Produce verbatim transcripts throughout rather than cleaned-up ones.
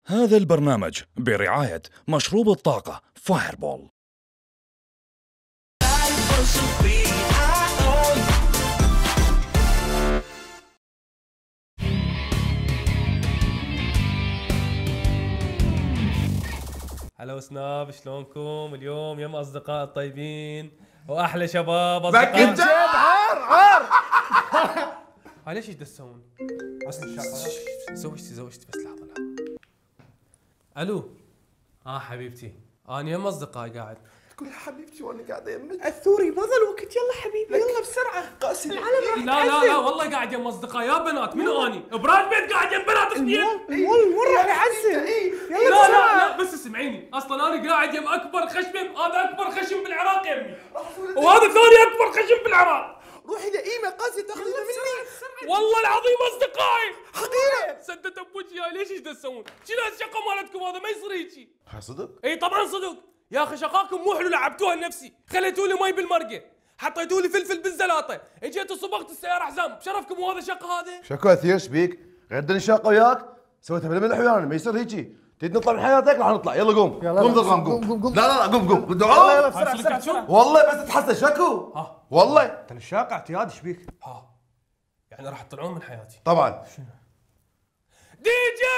هذا البرنامج برعاية مشروب الطاقة فايربول. هلا وسناب، شلونكم اليوم يا اصدقاء الطيبين واحلى شباب اصدقاء؟ بك عار عار هاي ليش يدسون؟ اصل الشغله زوجتي زوجتي بس لحظه لحظه. الو اه حبيبتي، انا يم اصدقائي قاعد. تقول حبيبتي وانا قاعده يمك. الثوري ما ظل وقت، يلا حبيبي يلا بسرعه قاسي العالم راح لا لا لا والله قاعد يم اصدقائي يا بنات. منو اني؟ براد بيت قاعد يم بنات اثنين. المول المول راح يعزل. لا لا لا بس اسمعيني، اصلا انا قاعد يم اكبر خشم، هذا اكبر خشم بالعراق يمي، وهذا ثاني اكبر خشم بالعراق. روحي لقيمه قاسي تاخذينها مني والله العظيم اصدقائي حقيقه. سدت بوجهي. ليش ايش تسوون؟ شنو هالشقه مالتكم؟ هذا ما يصير هيجي. ها صدق؟ اي طبعا صدق يا اخي، شقاكم مو حلو، لعبتوها لنفسي، خليتوا لي مي بالمرقه، حطيتوا لي فلفل بالزلاطه، اجيت وصبغت السياره حزام بشرفكم. وهذا شقه هذا؟ شكو اثير شبيك؟ غدني شاقه وياك؟ سويتها بالملح ويانا، ما يصير هيجي. تريد نطلع من حياتك؟ راح نطلع، يلا قوم قوم ضغام قوم قوم قوم لا لا لا قوم قوم يلا يلا بسرعه بسرعه بسرعه. والله بس تحسن شكو ها والله انت الشاقه اعتيادي شبيك؟ ها يعني راح تطلعون من حياتي؟ طبعا. دي جي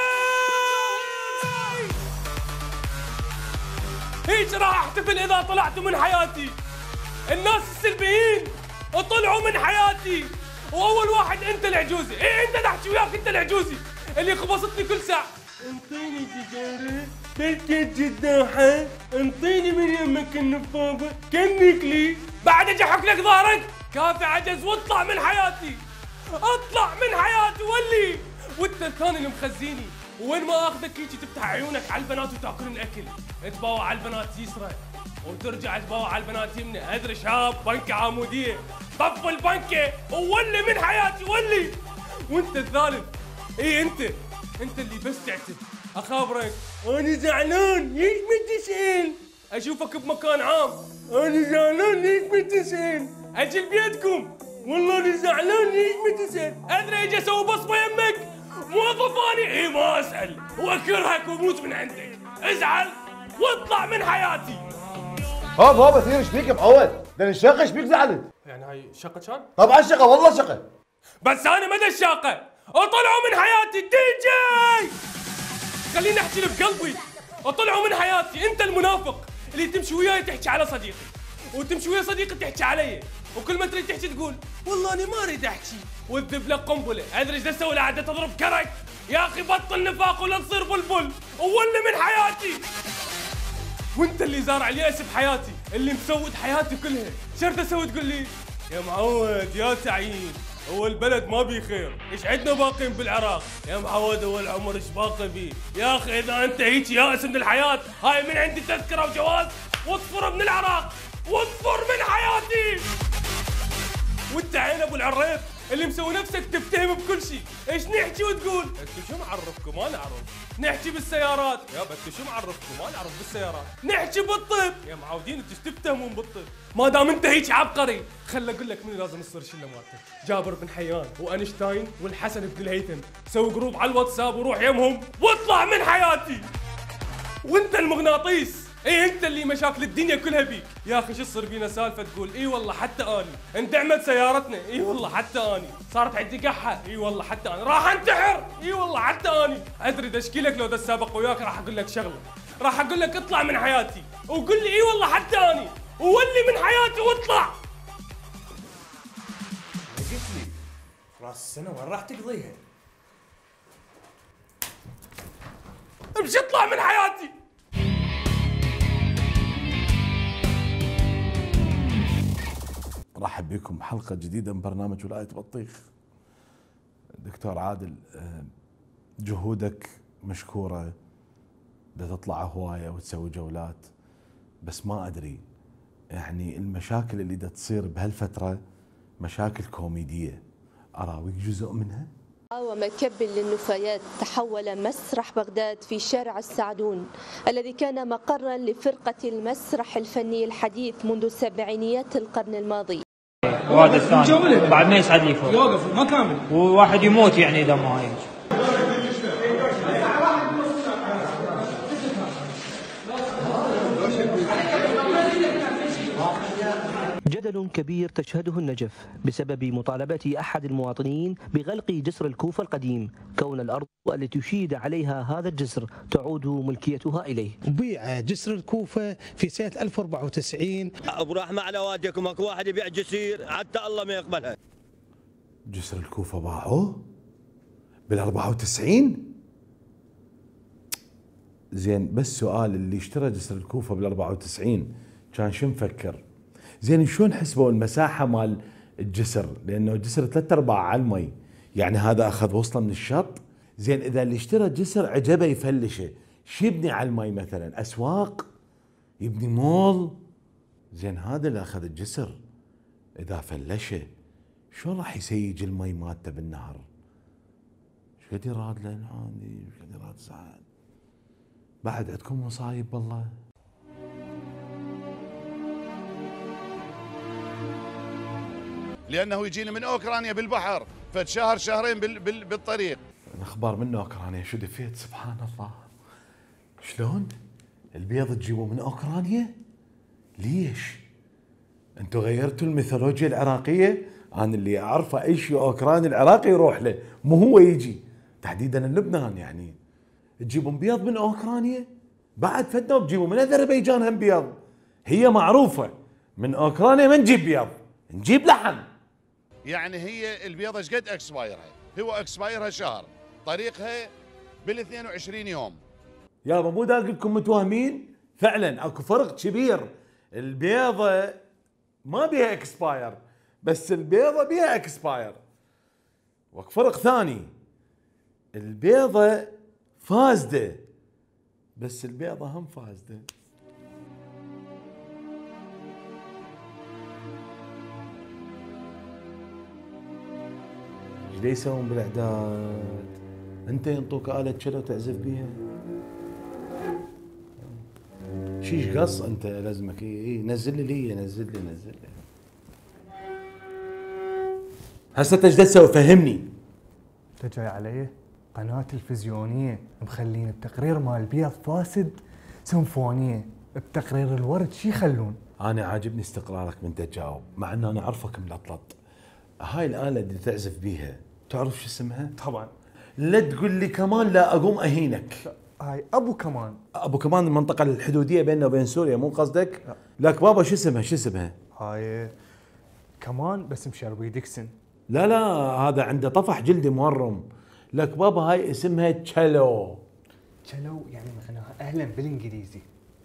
هيك راح احتفل اذا طلعتوا من حياتي. الناس السلبيين طلعوا من حياتي، واول واحد انت العجوزي. ايه انت تحكي وياك، انت العجوزي اللي خبصتني كل ساعه. انطيني سيجاره تركت جداحه، انطيني من يمك النفاضه كنك لي، بعد اجي احك لك ظهرك. كافي عجز واطلع من حياتي، اطلع من حياتي ولي. وانت الثاني اللي مخزيني، وين ما اخذك هيجي تفتح عيونك على البنات وتاكل الاكل، تباوع على البنات يسرى وترجع تباوع على البنات يمنى. ادري شاب بنكه عموديه، طف البنكه وولي من حياتي ولي. وانت الثالث، اي انت انت اللي بس تعتب. اخابرك انا زعلان ليش ما تسال؟ اشوفك بمكان عام انا زعلان ليش ما تسال؟ اجي لبيتكم والله انا زعلان ليش ما تسال؟ ادري اجي اسوي بصمه يمك موظفاني، اي ما اسال واكرهك واموت من عندك. ازعل واطلع من حياتي. هوب هوب اثير شبيك معود؟ لان الشقه شبيك زعلت؟ يعني هاي شقه كان؟ طبعا شقه والله شقه. بس انا مدى الشاقه وطلعوا من حياتي. دي جي خليني احكي اللي بقلبي، وطلعوا من حياتي. انت المنافق اللي تمشي وياي تحكي على صديقي، وتمشي ويا صديقي تحكي علي، وكل ما تريد تحكي تقول والله انا ما اريد احكي، وتذب لك قنبله. ادري ايش اسوي؟ قاعده تضرب كرك. يا اخي بطل نفاق ولا تصير بلبل وولي من حياتي. وانت اللي زارع الياس بحياتي، اللي مسود حياتي كلها. شرط اسوي تقول لي يا معود يا تعيين، هو البلد ما بيه خير، ايش عندنا باقين بالعراق؟ يا معود هو العمر ايش باقي بيه؟ يا اخي اذا انت هيك يائس من الحياه، هاي من عندي تذكره وجواز واصفر من العراق، واصفر من حياتي. وانت عين ابو العريف اللي مسوي نفسك تفتهم بكل شيء، ايش نحكي وتقول؟ انتوا شو معرفكم؟ ما نعرف. نحكي بالسيارات، يا انتوا شو معرفكم؟ ما نعرف بالسيارات. نحكي بالطب، يا معودين انتوا تفتهمون بالطب. ما دام انت هيك عبقري، خل اقول لك من لازم تصير شله مالتك. جابر بن حيان واينشتاين والحسن بن الهيثم، سوي جروب على الواتساب وروح يمهم واطلع من حياتي. وانت المغناطيس، ايه انت اللي مشاكل الدنيا كلها بيك. يا اخي شو تصير بينا سالفه تقول اي والله حتى اني اندعمت سيارتنا، اي والله حتى اني صارت عندي قحه، اي والله حتى انا راح انتحر، اي والله حتى اني. ادري اشكي لك لو دا السابق وياك راح اقول لك شغله، راح اقول لك اطلع من حياتي وقول لي اي والله حتى اني، وولي من حياتي واطلع. قلت لي راس السنه وين راح تقضيها؟ امشي اطلع من حياتي. رحب بكم بحلقة جديدة من برنامج ولاية بطيخ. دكتور عادل، جهودك مشكورة، بدها تطلع هواية وتسوي جولات، بس ما أدري يعني المشاكل اللي دا تصير بهالفترة مشاكل كوميدية، أراويك جزء منها؟ ومكب للنفايات تحول مسرح بغداد في شارع السعدون الذي كان مقرا لفرقة المسرح الفني الحديث منذ سبعينيات القرن الماضي. وهذا الثاني بعد ما يصعد لي فوق يوقف ما كامل وواحد يموت يعني اذا ما هيك. جدل كبير تشهده النجف بسبب مطالبة أحد المواطنين بغلق جسر الكوفة القديم، كون الأرض التي يشيد عليها هذا الجسر تعود ملكيتها إليه. بيع جسر الكوفة في سنة ألف وأربعة وتسعين. أبو رحمة على واديكم، اكو واحد يبيع جسير حتى الله ما يقبلها. جسر الكوفة باعوه بال أربعة وتسعين. زين بس سؤال، اللي اشترى جسر الكوفة بال أربعة وتسعين كان شو مفكر؟ زين شلون حسبوا المساحة مال الجسر؟ لأنه الجسر ثلاثة أرباع على المي، يعني هذا أخذ وصله من الشط. زين إذا اللي اشترى جسر عجبه يفلشه، شو يبني على المي مثلا؟ أسواق؟ يبني مول؟ زين هذا اللي أخذ الجسر إذا فلشه شلون راح يسيج المي مالته بالنهر؟ شو قد يراد له هذه؟ شو قد يراد سعد؟ بعد عندكم مصايب والله. لأنه يجينا من أوكرانيا بالبحر فد شهر شهرين بال بال بالطريق. الأخبار من أوكرانيا شو دفيت؟ سبحان الله. شلون؟ البيض تجيبوه من أوكرانيا؟ ليش؟ أنتوا غيرتوا الميثولوجيا العراقية؟ أنا اللي أعرفه أي شيء أوكراني العراقي يروح له، مو هو يجي. تحديدا لبنان يعني. تجيبون بيض من أوكرانيا؟ بعد فتنا بتجيبوا من أذربيجان هم بيض. هي معروفة من أوكرانيا ما نجيب بيض، نجيب لحم. يعني هي البيضة ايش قد اكسبايرها؟ هو اكسبايرها شهر، طريقها بال اثنين وعشرين يوم. يابا مو دا لكم متوهمين؟ فعلا اكو فرق كبير. البيضة ما بيها اكسباير، بس البيضة بيها اكسباير. واكو فرق ثاني، البيضة فاسدة بس البيضة هم فاسدة. ايش دا يسوون بالاعداد؟ انت ينطوك آلة تشيلو تعزف بيها؟ شيش قص انت لازمك؟ اي اي نزل لي لي نزل لي نزل لي. هسه انت ايش دا تسوي؟ فهمني. انت جاي علي؟ قناة تلفزيونية مخلين التقرير مال البيض فاسد سيمفونية، بتقرير الورد شي يخلون؟ انا عاجبني استقرارك من تجاوب، مع ان انا اعرفك ملطلط. هاي الآلة اللي تعزف بيها تعرف شو اسمها؟ طبعا. لا تقول لي كمان لا اقوم اهينك. هاي ابو كمان. ابو كمان المنطقة الحدودية بيننا وبين سوريا مو قصدك؟ لا. لك بابا شو اسمها؟ شو اسمها؟ هاي كمان بس مشربي ديكسن. لا لا هذا عنده طفح جلدي مورم. لك بابا هاي اسمها تشيلو. تشيلو يعني معناها اهلا بالانجليزي.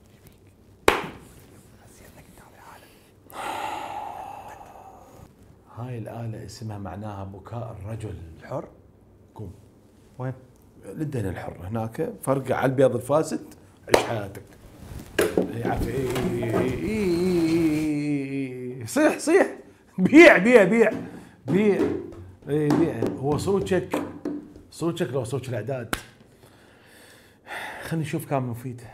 هاي الآلة اسمها معناها بكاء الرجل الحر. قوم. وين؟ للدين الحر هناك، فرقع على البيض الفاسد، عيش حياتك. يعفي صيح صيح، بيع بيع بيع بيع اي بيع. هو صوتك صوتك لو صوت الاعداد. خلينا نشوف كم مفيد.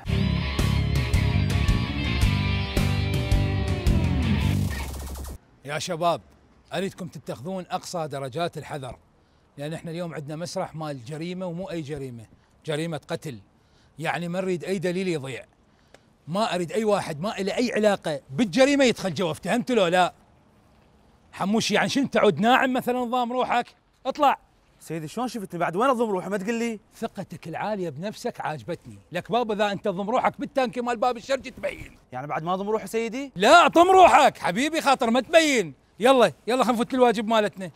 يا شباب اريدكم تتخذون اقصى درجات الحذر، لان احنا اليوم عندنا مسرح مال جريمه، ومو اي جريمه، جريمه قتل. يعني ما نريد اي دليل يضيع، ما اريد اي واحد ما له اي علاقه بالجريمه يدخل جوا. افتهمت لو لا؟ حموشي يعني شنو تعود ناعم مثلا نظام روحك؟ اطلع. سيدي شلون شفتني بعد؟ وين اضم روحي؟ ما تقول لي. ثقتك العاليه بنفسك عاجبتني. لك بابا اذا انت تضم روحك بالتانكي مال باب الشرجي تبين. يعني بعد ما اضم روحي سيدي؟ لا اطم روحك حبيبي، خاطر ما تبين. يلا يلا خلينا نفوت الواجب مالتنا.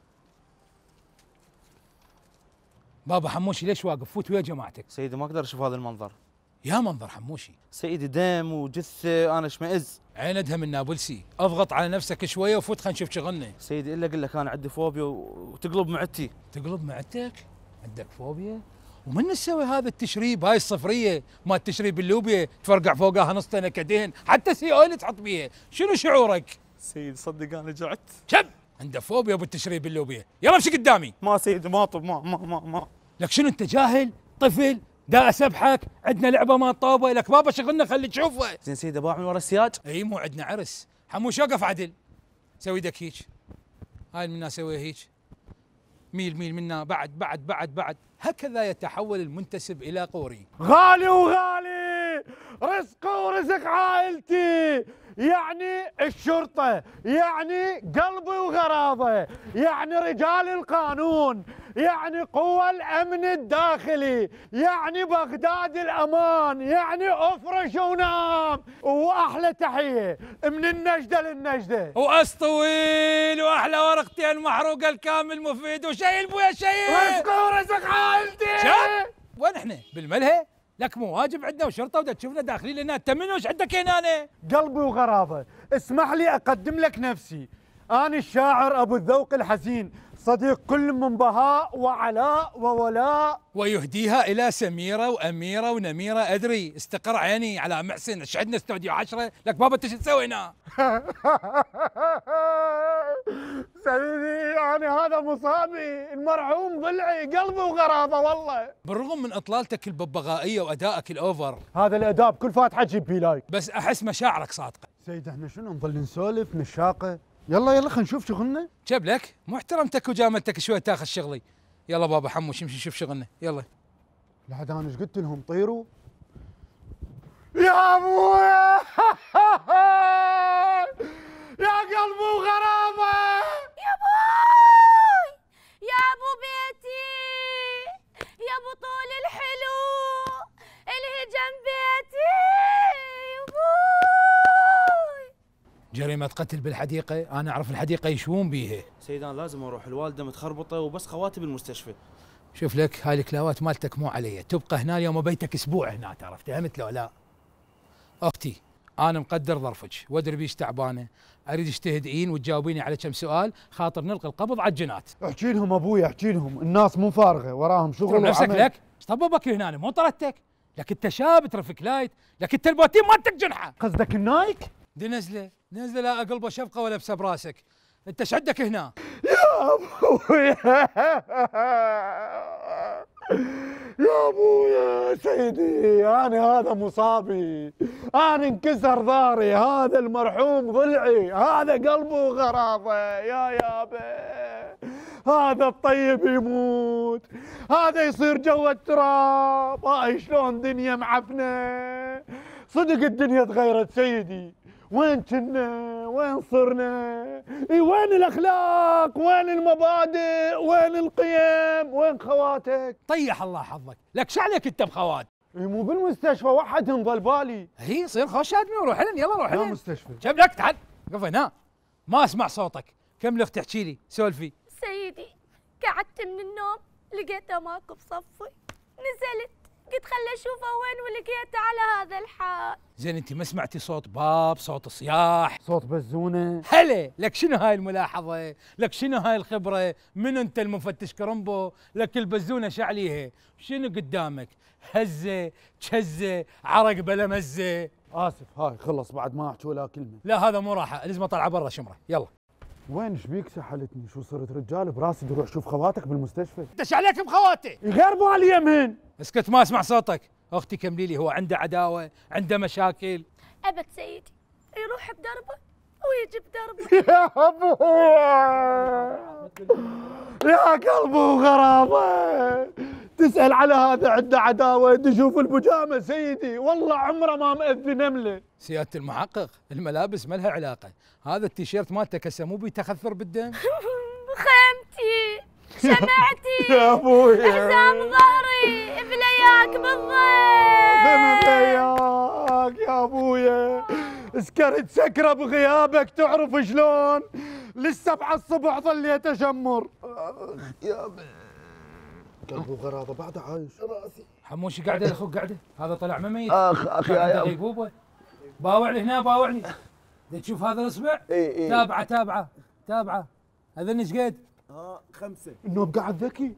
بابا حموشي ليش واقف؟ فوت ويا جماعتك. سيدي ما اقدر اشوف هذا المنظر. يا منظر حموشي سيدي، دم وجثه، انا اشمئز. عين ادهم النابلسي، اضغط على نفسك شويه وفوت خلينا نشوف شغلنا. سيدي الا اقول لك انا عندي فوبيا وتقلب معدتي. تقلب معدتك؟ عندك فوبيا؟ ومن تسوي هذا التشريب؟ هاي الصفريه مال تشريب اللوبيا تفرقع فوقها نص نكدين، حتى سي اويل تحط بيه. شنو شعورك؟ سيدي صدق انا جعت. شب عنده فوبيا بالتشريب اللوبيا. يلا امشي قدامي. ما سيدي ما طب ما ما ما ما لك شنو انت جاهل؟ طفل؟ دا اسبحك؟ عندنا لعبه ما طوبه. لك بابا شغلنا خلي تشوفه. زين سيدي باع من ورا السياج؟ اي مو عندنا عرس. حموش وقف عدل، سوي يدك هيك، هاي منا سويها هيك، ميل ميل منا، بعد بعد بعد بعد. هكذا يتحول المنتسب الى قوري. غالي وغالي رزق ورزق عائلتي، يعني الشرطة، يعني قلبي وغراضة، يعني رجال القانون، يعني قوى الأمن الداخلي، يعني بغداد الأمان، يعني أفرش ونام. وأحلى تحية من النجدة للنجدة، وأس طويل وأحلى ورقتين محروقة الكامل مفيد وشيل بويا شيل. رزقه ورزق عائلتي. شوف وين احنا؟ بالملهى؟ لك مو واجب عندنا وشرطه ودا تشوفنا داخلين لنا تمن وش عندك هنا؟ أنا قلبي وغراضه، اسمح لي اقدم لك نفسي. انا الشاعر ابو الذوق الحزين، صديق كل من بهاء وعلاء وولاء، ويهديها الى سميره واميره ونميره. ادري استقر عيني على محسن، ايش عندنا استوديو عشرة. لك بابا انت شو تسوي هنا؟ سيدي انا هذا مصابي، المرحوم ضلعي، قلبي وغراضه والله. بالرغم من اطلالتك الببغائيه وادائك الاوفر، هذا الاداء بكل فاتحه تجيب بي لايك، بس احس مشاعرك صادقه. سيد احنا شنو نظل نسولف نشاقه؟ يلا يلا خلينا نشوف شغلنا. شب لك محترمتك وجاملتك شوي تاخذ شغلي. يلا بابا حموش نمشي نشوف شغلنا يلا. لحد انا ايش قلت لهم طيروا؟ يا ابويا يا قلبي وغرامه يا بوي يا ابو بيتي يا ابو طول الحلو اللي جنبيتي يا بوي. جريمة قتل بالحديقة، أنا أعرف الحديقة يشوون بيها. سيدان لازم أروح، الوالدة متخربطة وبس خواتي بالمستشفى. شوف لك هاي الكلاوات مالتك مو علي، تبقى هنا اليوم بيتك أسبوع هنا، تعرف فهمت لو لا؟ أختي أنا مقدر ظرفك وأدري بيش تعبانة، أريد تهدئين وتجاوبيني على كم سؤال خاطر نلقي القبض على الجنات. احكي لهم أبوي احكي لهم، الناس مو فارغة وراهم شغل وعمل. نفسك لك؟ ايش طببك هنا مو طردتك؟ لك أنت شاب ترفك لايت، لك أنت البوتين مالتك جنحة. قصدك النايك؟ دي نزله نزله لا اقلبه شفقه ولا بسه براسك. انت ايش عندك هنا؟ يا ابويا يا ابويا سيدي انا هذا مصابي، انا انكسر ظهري، هذا المرحوم ضلعي، هذا قلبه وغراضه يا يابا، هذا الطيب يموت، هذا يصير جوا التراب. هاي شلون دنيا معفنه، صدق الدنيا تغيرت سيدي. وين كنا؟ وين صرنا؟ اي وين الاخلاق؟ وين المبادئ؟ وين القيم؟ وين خواتك؟ طيح الله حظك، لك شو عليك انت بخوات؟ اي مو بالمستشفى وحدهم ظل بالي. هي صير خوش ادمي وروح لهم يلا روح لهم. لا مستشفى. جيب لك تعال قف هنا ما اسمع صوتك، كم لك تحكي لي سولفي. سيدي قعدت من النوم لقيته ماكو بصفي، نزلت قلت خل اشوفه وين ولقيته على هذا الحال. زين انت ما سمعتي صوت باب، صوت صياح، صوت بزونه؟ هلا لك شنو هاي الملاحظه؟ لك شنو هاي الخبره؟ من انت المفتش كرمبو؟ لك البزونه شو عليها؟ شنو قدامك؟ هزه تشزه عرق بلا مزه. اسف هاي خلص بعد ما احكي ولا كلمه. لا هذا مو راحه، لازم اطلع برا شمره يلا. وين ايش بيك سحلتني؟ شو صرت رجال براسي روح شوف خواتك بالمستشفى. انت ايش عليك بخواتي؟ غير بالي يمهن. اسكت ما اسمع صوتك. اختي كملي لي، هو عنده عداوه؟ عنده مشاكل؟ ابد سيدي يروح بدربه ويجي بدربه. يا ابويا يا قلبي وغرامه، تسال على هذا عنده عداوه تشوف البجامه سيدي، والله عمره ما مأذي نمله. سياده المحقق الملابس ما لها علاقه، هذا التيشيرت مالتك هسه مو بيتخثر بالدم؟ خيمتي شمعتي يا ابويا حزام ظهري بلياك بالضيف بلياك يا ابويا، سكرت سكره بغيابك تعرف شلون؟ للسبعة الصبح ظليت اشمر. يا قلبه وغراضه بعد عايش راسي. حموشي قاعده اخوك قاعده، هذا طلع ما ميت. اخ اخ يا غيبوبه. باوع لي هنا باوع لي. تشوف هذا الاصبع؟ اي اي تابعه تابعه تابعه. اذن ايش قد؟ اه خمسه. النوم قاعد ذكي.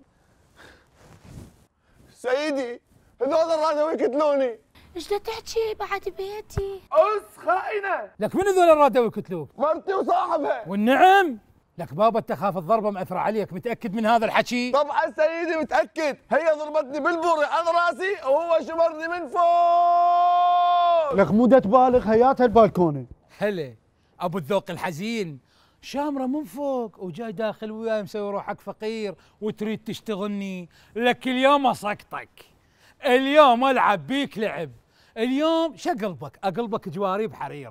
سيدي هذول الرادوا يقتلوني. ايش دا تحكي بعد بيتي؟ أس خاينة. لك من هذول الرادوا يقتلوك؟ مرتي وصاحبها. والنعم؟ لك بابا تخاف الضربه مأثرة عليك، متأكد من هذا الحكي؟ طبعا سيدي متأكد، هي ضربتني بالبوري على راسي وهو شمرني من فوق. لك مو تبالغ، هياتها البالكونه. هلا ابو الذوق الحزين، شامره من فوق وجاي داخل وياي مسوي روحك فقير وتريد تشتغلني. لك اليوم اسقطك، اليوم العب بيك لعب، اليوم شقلبك اقلبك جواري بحرير،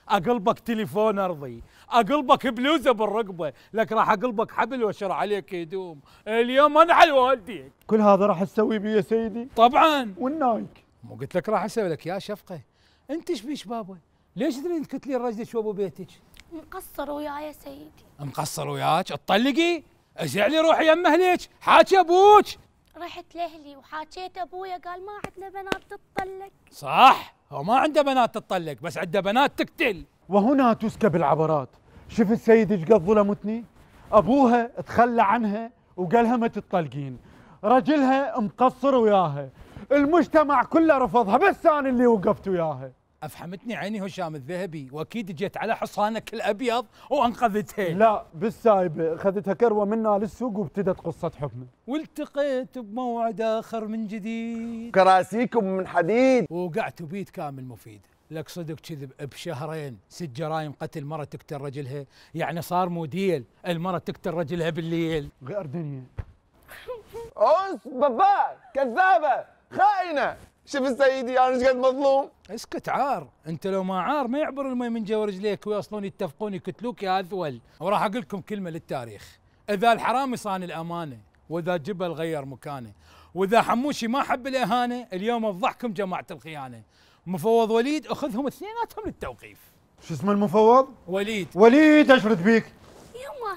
اقلبك تليفون ارضي، اقلبك بلوزه بالرقبه، لك راح اقلبك حبل واشر عليك يدوم، اليوم انعل والديك. كل هذا راح تسوي بي يا سيدي؟ طبعا. والنايك؟ مو قلت لك راح اسوي لك يا شفقه؟ انت ايش بيش بابا؟ ليش تريد تكتلين رجلك وابو بيتك؟ مقصر وياي يا سيدي. مقصر وياك؟ تطلقي؟ ازعلي روحي يم اهلك، حاكي ابوك. رحت لاهلي وحاكيت ابويا قال ما عندنا بنات تطلق. صح، هو ما عنده بنات تطلق بس عنده بنات تقتل. وهنا تسكب العبرات. شوف السيد ايش قد ظلمتني؟ ابوها تخلى عنها وقالها ما تطلقين، رجلها مقصر وياها، المجتمع كله رفضها بس انا اللي وقفت وياها. افهمتني عيني هشام الذهبي، واكيد جيت على حصانك الابيض وانقذتها. لا بالسايبه، اخذتها كروه منا للسوق وابتدت قصه حبنا. والتقيت بموعد اخر من جديد. كراسيكم من حديد. وقعت بيت كامل مفيد. لك صدق كذب بشهرين ست جرايم قتل مرة تقتل رجلها، يعني صار موديل المرة تقتل رجلها بالليل. غير دنيا. اوس بابا كذابه خاينه. شوف سيدي انا ايش قد مظلوم. اسكت عار، انت لو ما عار ما يعبر المي من جوا رجليك ويوصلون يتفقون يقتلوك يا اذول. وراح اقول لكم كلمه للتاريخ، اذا الحرامي صان الامانه، واذا جبل غير مكانه، واذا حموشي ما حب الاهانه، اليوم فضحكم جماعه الخيانه. مفوض وليد اخذهم اثنيناتهم للتوقيف. شو اسمه المفوض؟ وليد. وليد اشرد بيك. يما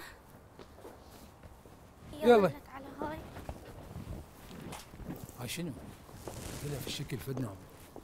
يلا. على هاي. هاي شنو؟ كذا في الشكل فدناهم.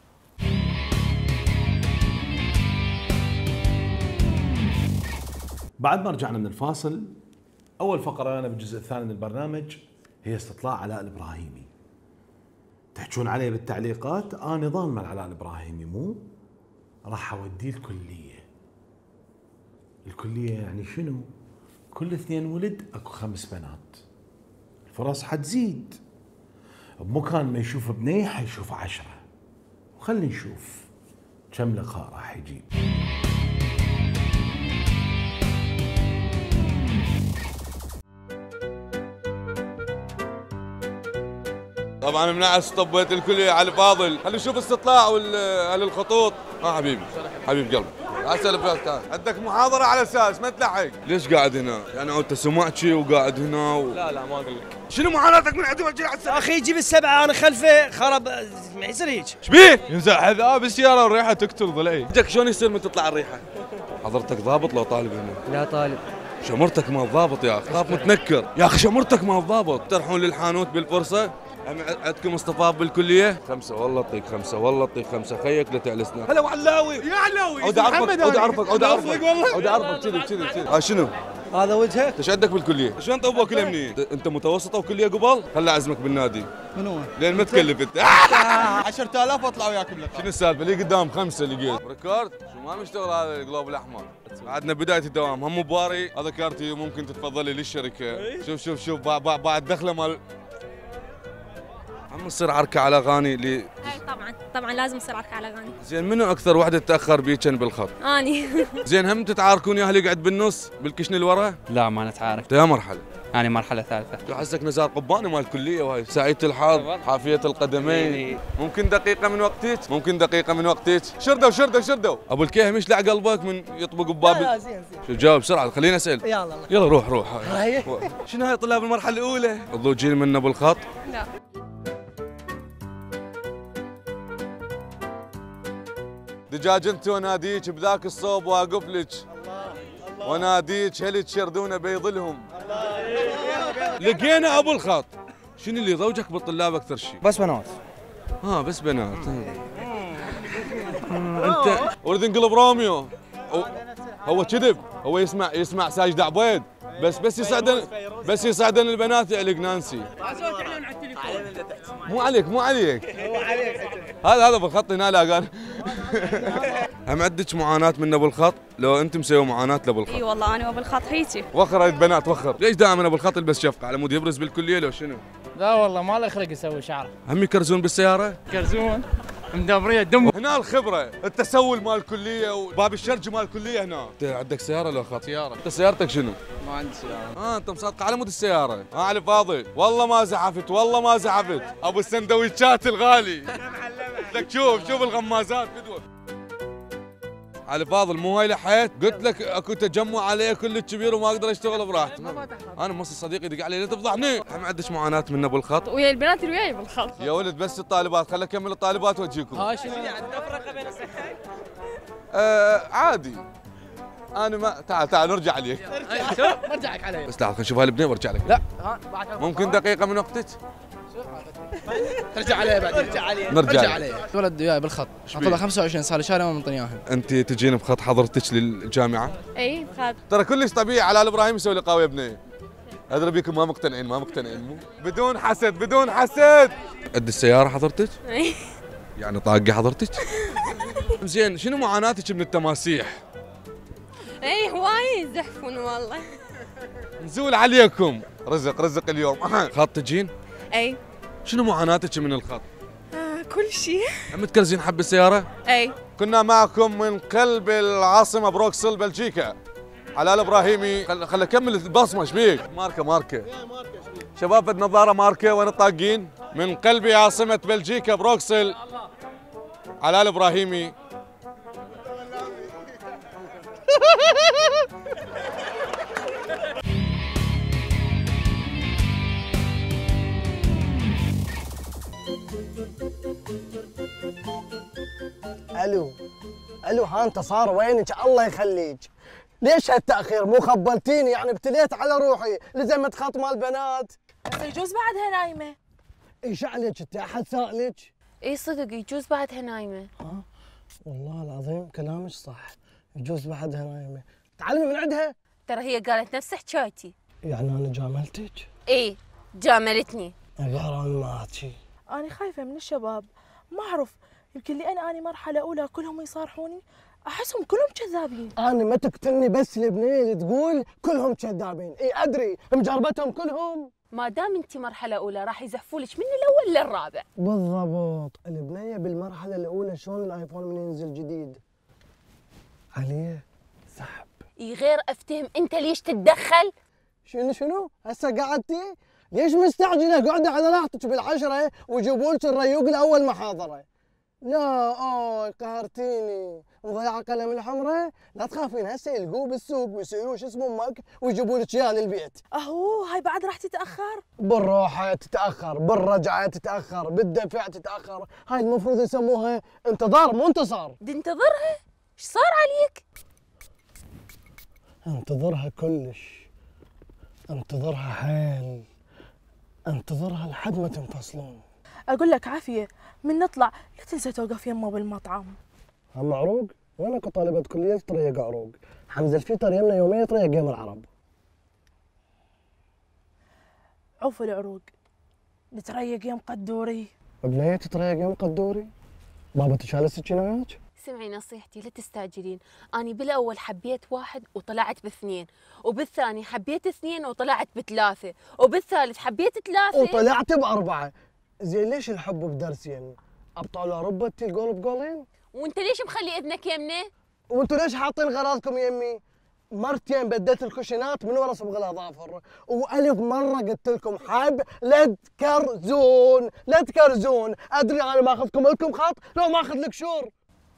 بعد ما رجعنا من الفاصل، اول فقره انا بالجزء الثاني من البرنامج هي استطلاع علاء الابراهيمي. تحجون علي بالتعليقات، انا ضال مع علاء الابراهيمي، مو راح اوديه الكليه. الكليه يعني شنو؟ كل اثنين ولد اكو خمس بنات، الفرص حتزيد. بمكان ما يشوف بنيه حيشوف عشرة، وخلي نشوف كم لقاء راح يجيب. طبعا منعس طبيت الكلية على فاضل. خلينا نشوف استطلاع على الخطوط. ها حبيبي حبيب قلبي اسال فيك تعال. عندك محاضرة على اساس ما تلحق. ليش قاعد هنا؟ يعني انت سمعت شيء وقاعد هنا و... لا لا ما اقول لك. شنو معاناتك من عندي وجهي على السبعة؟ اخي جيب السبعة انا خلفه خرب ما يصير هيك. ايش بيه؟ ينزع حذاء بالسيارة والريحة تقتل ضلعي. جاك شلون يصير من تطلع الريحة؟ حضرتك ضابط لو طالب هنا؟ لا طالب. شمرتك ما الضابط يا اخي، خاف متنكر يا اخي. شمرتك ما الضابط. تروحون للحانوت بالفرصة. عندكم اصطفاف بالكلية؟ خمسة والله اطيك خمسة والله اطيك خمسة. خيك لا تعلسنا. هلا وعلاوي يا علاوي. عود اعرفك عود اعرفك عود اعرفك عود اعرفك كذي كذي كذي. ها شنو؟ هذا وجهك؟ ايش عندك بالكلية؟ شلون طبوك الامنية؟ انت متوسطة وكلية قبل؟ خلي اعزمك بالنادي. من هو؟ لين ما تكلف انت. عشرة آلاف واطلع وياكم لك. شنو السالفة؟ لي قدام خمسة لقيت. ريكورد؟ شو ما مشتغل هذا القلوب الاحمر. عندنا بداية الدوام، هم مباري هذا كارتي ممكن تتفضلي للشركة. شوف شوف شوف بعد دخله مال عم نصير عركة على اغاني اللي اي طبعا طبعا لازم نصير عركة على اغاني. زين منو اكثر وحده تاخر بيجن بالخط؟ اني. زين هم تتعاركون يا اللي قاعد بالنص بالكشن اللي ورا؟ لا ما نتعارك. يا مرحله؟ يعني مرحله ثالثه. تحسك نزار قباني مال الكليه وهاي سعيده الحظ حافيه القدمين. ممكن دقيقه من وقتك؟ ممكن دقيقه من وقتك؟ شردوا شردوا شردوا. ابو الكيهم يشلع قلبك من يطبق بباب. لا زين زين. شو جاوب بسرعه خليني اسال. يلا الله. يلا روح روح. هاي شنو هاي طلاب المرحله الاولى؟ الضوجين منا بالخط؟ لا. دجاج انت وناديك بذاك الصوب واقف لك. وناديك هل تشردون بيض لهم. لقينا ابو الخط. شنو اللي يضوجك بالطلاب اكثر شيء؟ بس بنات. اه بس بنات. انت ولد انقلب روميو. هو كذب، هو يسمع يسمع ساجد عبيد بس بس يسعدن بس يسعدن البنات يعلق نانسي. مو عليك مو عليك. هذا هذا بالخط هنا لا قال. هم عندك معاناة من ابو الخط؟ لو انت مسوي معاناة لابو الخط. اي والله انا ابو الخط حيتي. وخر البنات وخر. ليش دائما ابو الخط يلبس شفقة على مود يبرز بالكلية لو شنو؟ لا والله ما له خلق يسوي شعره. هم يكرزون بالسيارة؟ يكرزون مدبريه دم. هنا الخبرة، التسول مال الكلية وباب الشرج مال الكلية هنا. انت عندك سيارة لو خط؟ سيارة. انت سيارتك شنو؟ ما عندي سيارة. اه انت مصادقة على مود السيارة. اه علي فاضل، والله ما زحفت والله ما زحفت، ابو السندويتشات الغالي. لك شوف شوف الغمازات فدوة. علي فاضل مو هاي لحيت، قلت لك اكو تجمع علي كل كبير وما اقدر اشتغل براحتي. انا موصل صديقي يدق علي لا تفضحني، ما عندك معاناه منا بالخط؟ ويا البنات اللي وياي بالخط. يا ولد بس الطالبات، خليني اكمل الطالبات واجيكم. ها شنو التفرقه بين الصفين؟ آه عادي. انا ما تعال تعال نرجع عليك. شوف برجعك علي. بس لحظه نشوف هالبنيه وارجع لك. لا ممكن دقيقه من وقتك؟ ترجع علي بعدين. ارجع علي. نرجع علي. ولد وياي بالخط، عطله خمسة وعشرين صار لي شهر ما منطيني اياهم. انت تجين بخط حضرتك للجامعه؟ اي بخط. ترى كلش طبيعي على ابراهيم يسوي لي قهوه يا بنيه. ادري بيكم ما مقتنعين ما مقتنعين مو بدون حسد بدون حسد. قد السياره حضرتك؟ اي. يعني طاقه حضرتك؟ زين شنو معاناتك من التماسيح؟ اي هواي يزحفون والله. نزول عليكم رزق رزق اليوم. خط تجين؟ اي. شنو معاناتك من الخط؟ آه كل شيء. عم تكرزين حب السياره؟ اي. كنا معكم من قلب العاصمه بروكسل بلجيكا. علال ابراهيمي خل خل اكمل البصمه ايش بيك؟ ماركه ماركه. شباب بد نظاره ماركه وانا طاقين من قلب عاصمه بلجيكا بروكسل. علال ابراهيمي. الو الو ها انت صار وينك؟ الله يخليك. ليش هالتاخير؟ مو خبلتيني يعني ابتليت على روحي لزمت خط مال البنات. بس يجوز بعدها نايمه. ايش عليك انت؟ احد سائلك؟ اي صدق يجوز بعدها نايمه. ها والله العظيم كلامك صح، يجوز بعدها نايمه. تعلمي من عندها. ترى هي قالت نفس حكايتي. يعني انا جاملتك؟ اي جاملتني. غيران ما هاتشي. انا خايفه من الشباب، ما اعرف يمكن لان انا مرحله اولى كلهم يصارحوني احسهم كلهم كذابين. انا ما تقتلني بس البنيه اللي تقول كلهم كذابين. اي ادري مجربتهم كلهم. ما دام انت مرحله اولى راح يزحفولك من الاول للرابع. بالضبط. البنيه بالمرحله الاولى شلون الايفون من ينزل جديد عليه سحب. اي غير افتهم انت ليش تتدخل؟ شنو شنو؟ هسه قعدتي؟ ليش مستعجله؟ قعدي على راحتك بالعشره وجيبوا لك الريوق لاول محاضره. لا اوه قهرتيني. مضيعه قلم الحمراء؟ لا تخافين هسه يلقوه بالسوق ويسالوه شو اسمه امك ويجيبوا لك اياه للبيت. اهو هاي بعد راح تتاخر؟ بالروحه تتاخر، بالرجعه تتاخر، بالدفع تتاخر. هاي المفروض يسموها انتظار مو انتصار. تنتظرها؟ ايش صار عليك؟ انتظرها كلش، انتظرها حيل، انتظرها لحد ما تنفصلون. اقول لك عافيه من نطلع لا تنسى توقف يمه بالمطعم. هم عروق؟ وانا كطالبة كلية تريق عروق. حمزة الفيطر يمنا يومين يتريق يوم العرب. عوف العروق نتريق يوم قدوري. بنية تتريق يوم قدوري؟ بابا تشال السكينات؟ سمعي نصيحتي لا تستعجلين، أنا بالأول حبيت واحد وطلعت باثنين، وبالثاني حبيت اثنين وطلعت بثلاثة، وبالثالث حبيت ثلاثة وطلعت بأربعة. زين ليش الحب بدرسين؟ أبطال أوروبا تقول بقولين؟ وأنت ليش مخلي إذنك يمني؟ وأنتوا ليش حاطين غراضكم يمي؟ مرتين بديت الكوشنات من ورا صبغ الأظافر، وألف مرة قلت لكم حب لا تكرزون، لا تكرزون، أدري أنا ماخذكم لكم خط لو ماخذ لك شور.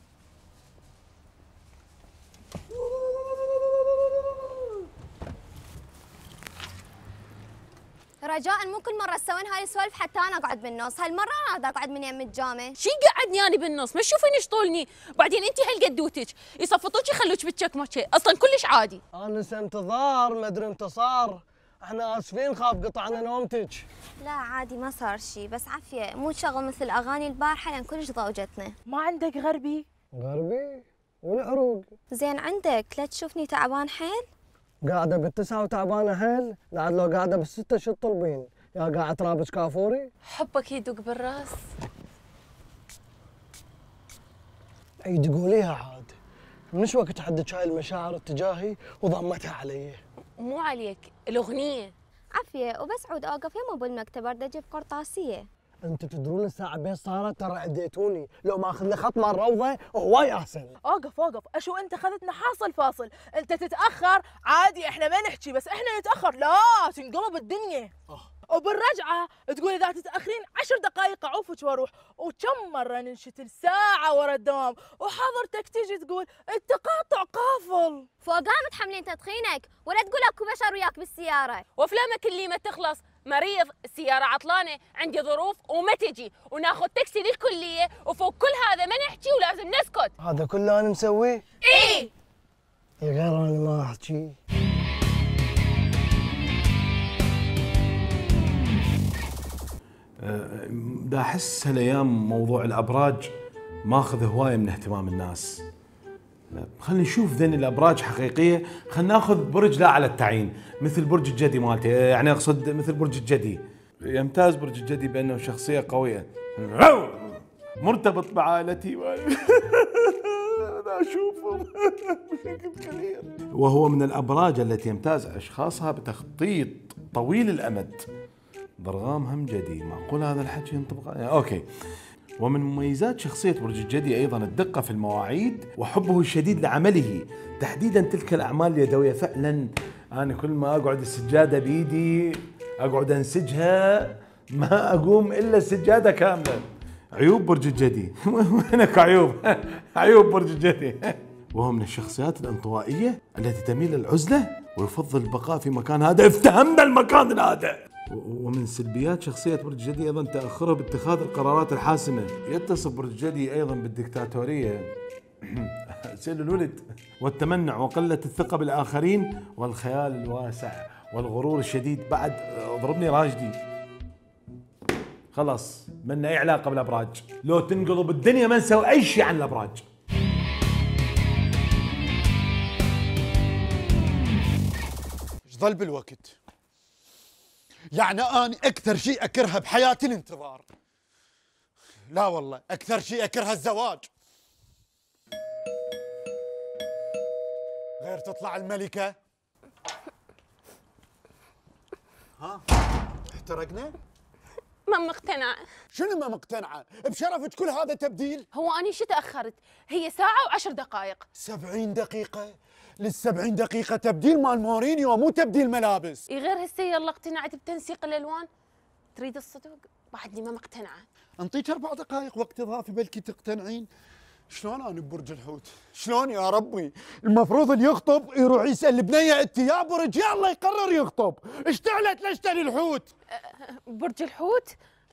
رجاء مو كل مره تسوين هاي السوالف حتى انا اقعد بالنص، هالمره انا دا اقعد من يم الجامع. شي قعدني انا بالنص؟ ما تشوفيني شطولني، وبعدين انت هالقدوتك يصفطوك يخلوك بالتشكمشه، اصلا كلش عادي. انس انتظار ما ادري انتصار، احنا اسفين خاف قطعنا نومتك. لا عادي ما صار شي، بس عافيه مو تشغل مثل اغاني البارحه لان كلش ضوجتنا. ما عندك غربي؟ غربي؟ والعروق؟ زين عندك، لا تشوفني تعبان حيل؟ قاعدة بالتسعة وتعبانة حيل، بعد لو قاعدة بالستة شو تطلبين؟ يا قاعد ترابط كافوري؟ حبك يدق بالراس. اي تقوليها عاد، من ايش وقت عندك هاي المشاعر اتجاهي وضمتها علي؟ مو عليك، الأغنية. عافية وبس عود اوقف يمه بالمكتب اريد اجيب قرطاسية. انتوا تدرون الساعة بين صارت ترى اديتوني، لو ما اخذ لي خط مال روضة هواي احسن. اوقف اوقف، اشو انت خذتنا حاصل فاصل، انت تتأخر عادي احنا ما نحكي بس احنا نتأخر لا تنقلب الدنيا. وبالرجعه تقول اذا تتاخرين عشر دقائق اعوفك واروح، وكم مره ننشتل ساعه ورا الدوام وحضرتك تجي تقول التقاطع قافل. فوقها متحملين تدخينك ولا تقول اكو بشر وياك بالسياره. وافلامك اللي ما تخلص، مريض، السياره عطلانه، عندي ظروف وما تجي، وناخذ تاكسي للكليه، وفوق كل هذا ما نحكي ولازم نسكت. هذا كله انا مسويه؟ اي يا غير انا ما احكي. دا احس هالايام موضوع الابراج ماخذ هوايه من اهتمام الناس. خلينا نشوف ذن الابراج حقيقيه، خلينا ناخذ برج لا على التعيين مثل برج الجدي مالته، يعني اقصد مثل برج الجدي. يمتاز برج الجدي بانه شخصيه قويه، مرتبط بعائلتي انا اشوفهم بشكل كبير، وهو من الابراج التي يمتاز اشخاصها بتخطيط طويل الامد. ضرغام هم جدي، معقول هذا الحكي ينطبق؟ اوكي. ومن مميزات شخصية برج الجدي أيضا الدقة في المواعيد وحبه الشديد لعمله، تحديدا تلك الأعمال اليدوية. فعلا أنا كل ما أقعد السجادة بيدي أقعد أنسجها، ما أقوم إلا السجادة كاملة. عيوب برج الجدي وينك عيوب؟ عيوب برج الجدي وهو من الشخصيات الانطوائية التي تميل للعزلة ويفضل البقاء في مكان هادئ. افتهمنا المكان الهادئ. ومن سلبيات شخصية برج الجدي أيضا تأخره باتخاذ القرارات الحاسمة. يتصف برج الجدي أيضا بالدكتاتورية سيل الولد والتمنع وقلة الثقة بالآخرين والخيال الواسع والغرور الشديد. بعد ضربني راجدي، خلاص منا أي علاقة بالأبراج، لو تنقلب الدنيا ما نسوي أي شيء عن الأبراج. ايش ظل بالوقت؟ يعني أنا أكثر شيء أكرهه بحياتي الانتظار. لا والله أكثر شيء أكرهه الزواج. غير تطلع الملكة. ها احترقنا؟ ما مقتنعة. شنو ما مقتنعة؟ بشرفك كل هذا تبديل؟ هو أنا شو تأخرت؟ هي ساعة وعشر دقائق. سبعين دقيقة؟ للسبعين دقيقة تبديل مال مورينيو مو تبديل ملابس. اي غير هسه يلا اقتنعت بتنسيق الألوان. تريد الصدق؟ بعدني ما مقتنعة. انطيك أربع دقائق وقت إضافي بلكي تقتنعين. شلون أنا ببرج الحوت؟ شلون يا ربي؟ المفروض اللي يخطب يروح يسأل البنية أنت يا برج يلا يقرر يخطب، اشتعلت ليش تالي الحوت؟ برج الحوت؟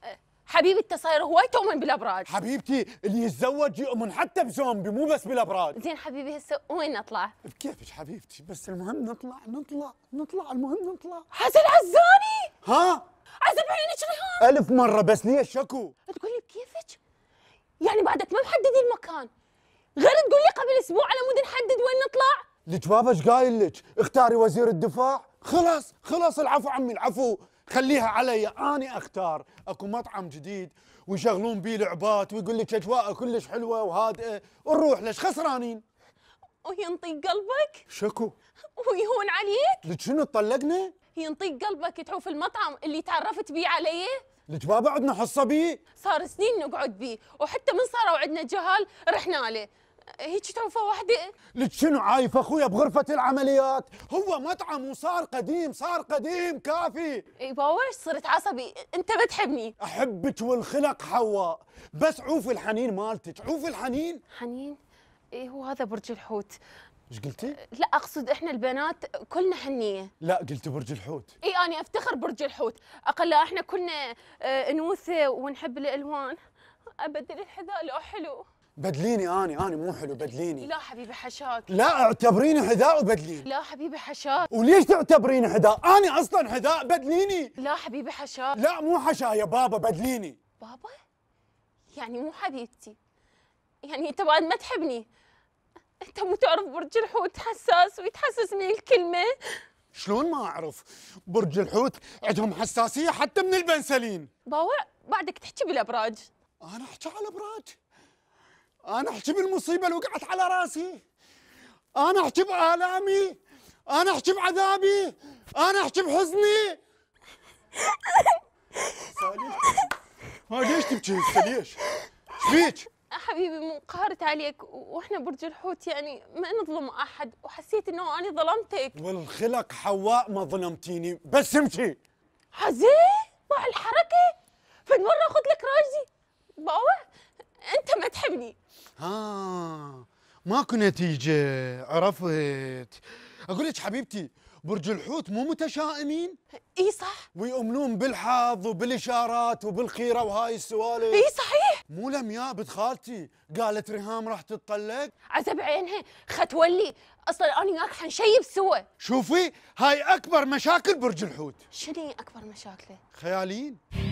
حبيبي انت صاير هواي تؤمن بالابراج. حبيبتي اللي يتزوج يؤمن حتى بزومبي مو بس بالابراج. زين حبيبي هسه وين نطلع؟ بكيفك حبيبتي، بس المهم نطلع نطلع نطلع المهم نطلع. حسن عزاني؟ ها؟ عزل بعينك ريهام. ألف مرة بس ليش شكو؟ تقول لي بكيفك؟ يعني بعدك ما محددين المكان، غير تقول لي قبل اسبوع على مود نحدد وين نطلع. الجواب ايش قايل لك؟ اختاري وزير الدفاع. خلاص خلاص العفو عمي العفو، خليها علي اني اختار. اكو مطعم جديد ويشغلون بيه لعبات ويقول لك اجواء كلش حلوه وهادئه، ونروح ليش خسرانين؟ وينطيق قلبك؟ شكو؟ ويهون عليك؟ لك شنو طلقنا؟ ينطيق قلبك تروح المطعم اللي تعرفت بيه علي؟ لك بابا عندنا حصه بيه؟ صار سنين نقعد بيه، وحتى من صاروا عندنا جهال رحنا له. هيك توفى وحده؟ لك شنو عايف اخويا بغرفه العمليات؟ هو مطعم وصار قديم، صار قديم كافي. اي باوش صرت عصبي، انت ما تحبني. احبك والخلق حواء، بس عوف الحنين مالتك، عوف الحنين. حنين؟ اي هو هذا برج الحوت. ايش قلتي؟ لا اقصد احنا البنات كلنا حنيه. لا قلت برج الحوت. اي اني افتخر برج الحوت، اقل احنا كلنا آه انوثه ونحب الالوان. ابدل الحذاء لو حلو. بدليني اني اني مو حلو بدليني. لا حبيبي حشاك. لا اعتبريني حذاء وبدليني. لا حبيبي حشاك. وليش تعتبريني حذاء؟ اني اصلا حذاء بدليني. لا حبيبي حشاك. لا مو حشا يا بابا بدليني. بابا؟ يعني مو حبيبتي؟ يعني انت بعد ما تحبني؟ انت مو تعرف برج الحوت حساس ويتحسس من الكلمه. شلون ما اعرف؟ برج الحوت عندهم حساسيه حتى من البنسلين. باوع بعدك تحكي بالابراج. انا احكي على الابراج؟ انا احكي بالمصيبه اللي وقعت على راسي؟ انا احكي بالامي؟ انا احكي بعذابي؟ انا احكي بحزني؟ ما ليش تبكي هسه ليش؟ ايش بيك؟ حبيبي مو قهرت عليك، واحنا برج الحوت يعني ما نظلم احد، وحسيت انه انا ظلمتك. والخلق حواء ما ظلمتيني، بس امشي. حزين؟ مع الحركه فد مره اخذ لك راجلي بابا انت ما تحبني. ها ماكو نتيجة، عرفت. أقول لك حبيبتي برج الحوت مو متشائمين؟ اي صح. ويؤمنون بالحظ وبالإشارات وبالخيرة وهاي السوالف. اي صحيح. مو لمياء بنت خالتي قالت ريهام راح تتطلق؟ عزب عينها ختولي، اصلا انا وياك حنشيب سوا. شوفي هاي أكبر مشاكل برج الحوت. شنو هي اكبر مشاكله؟ خياليين.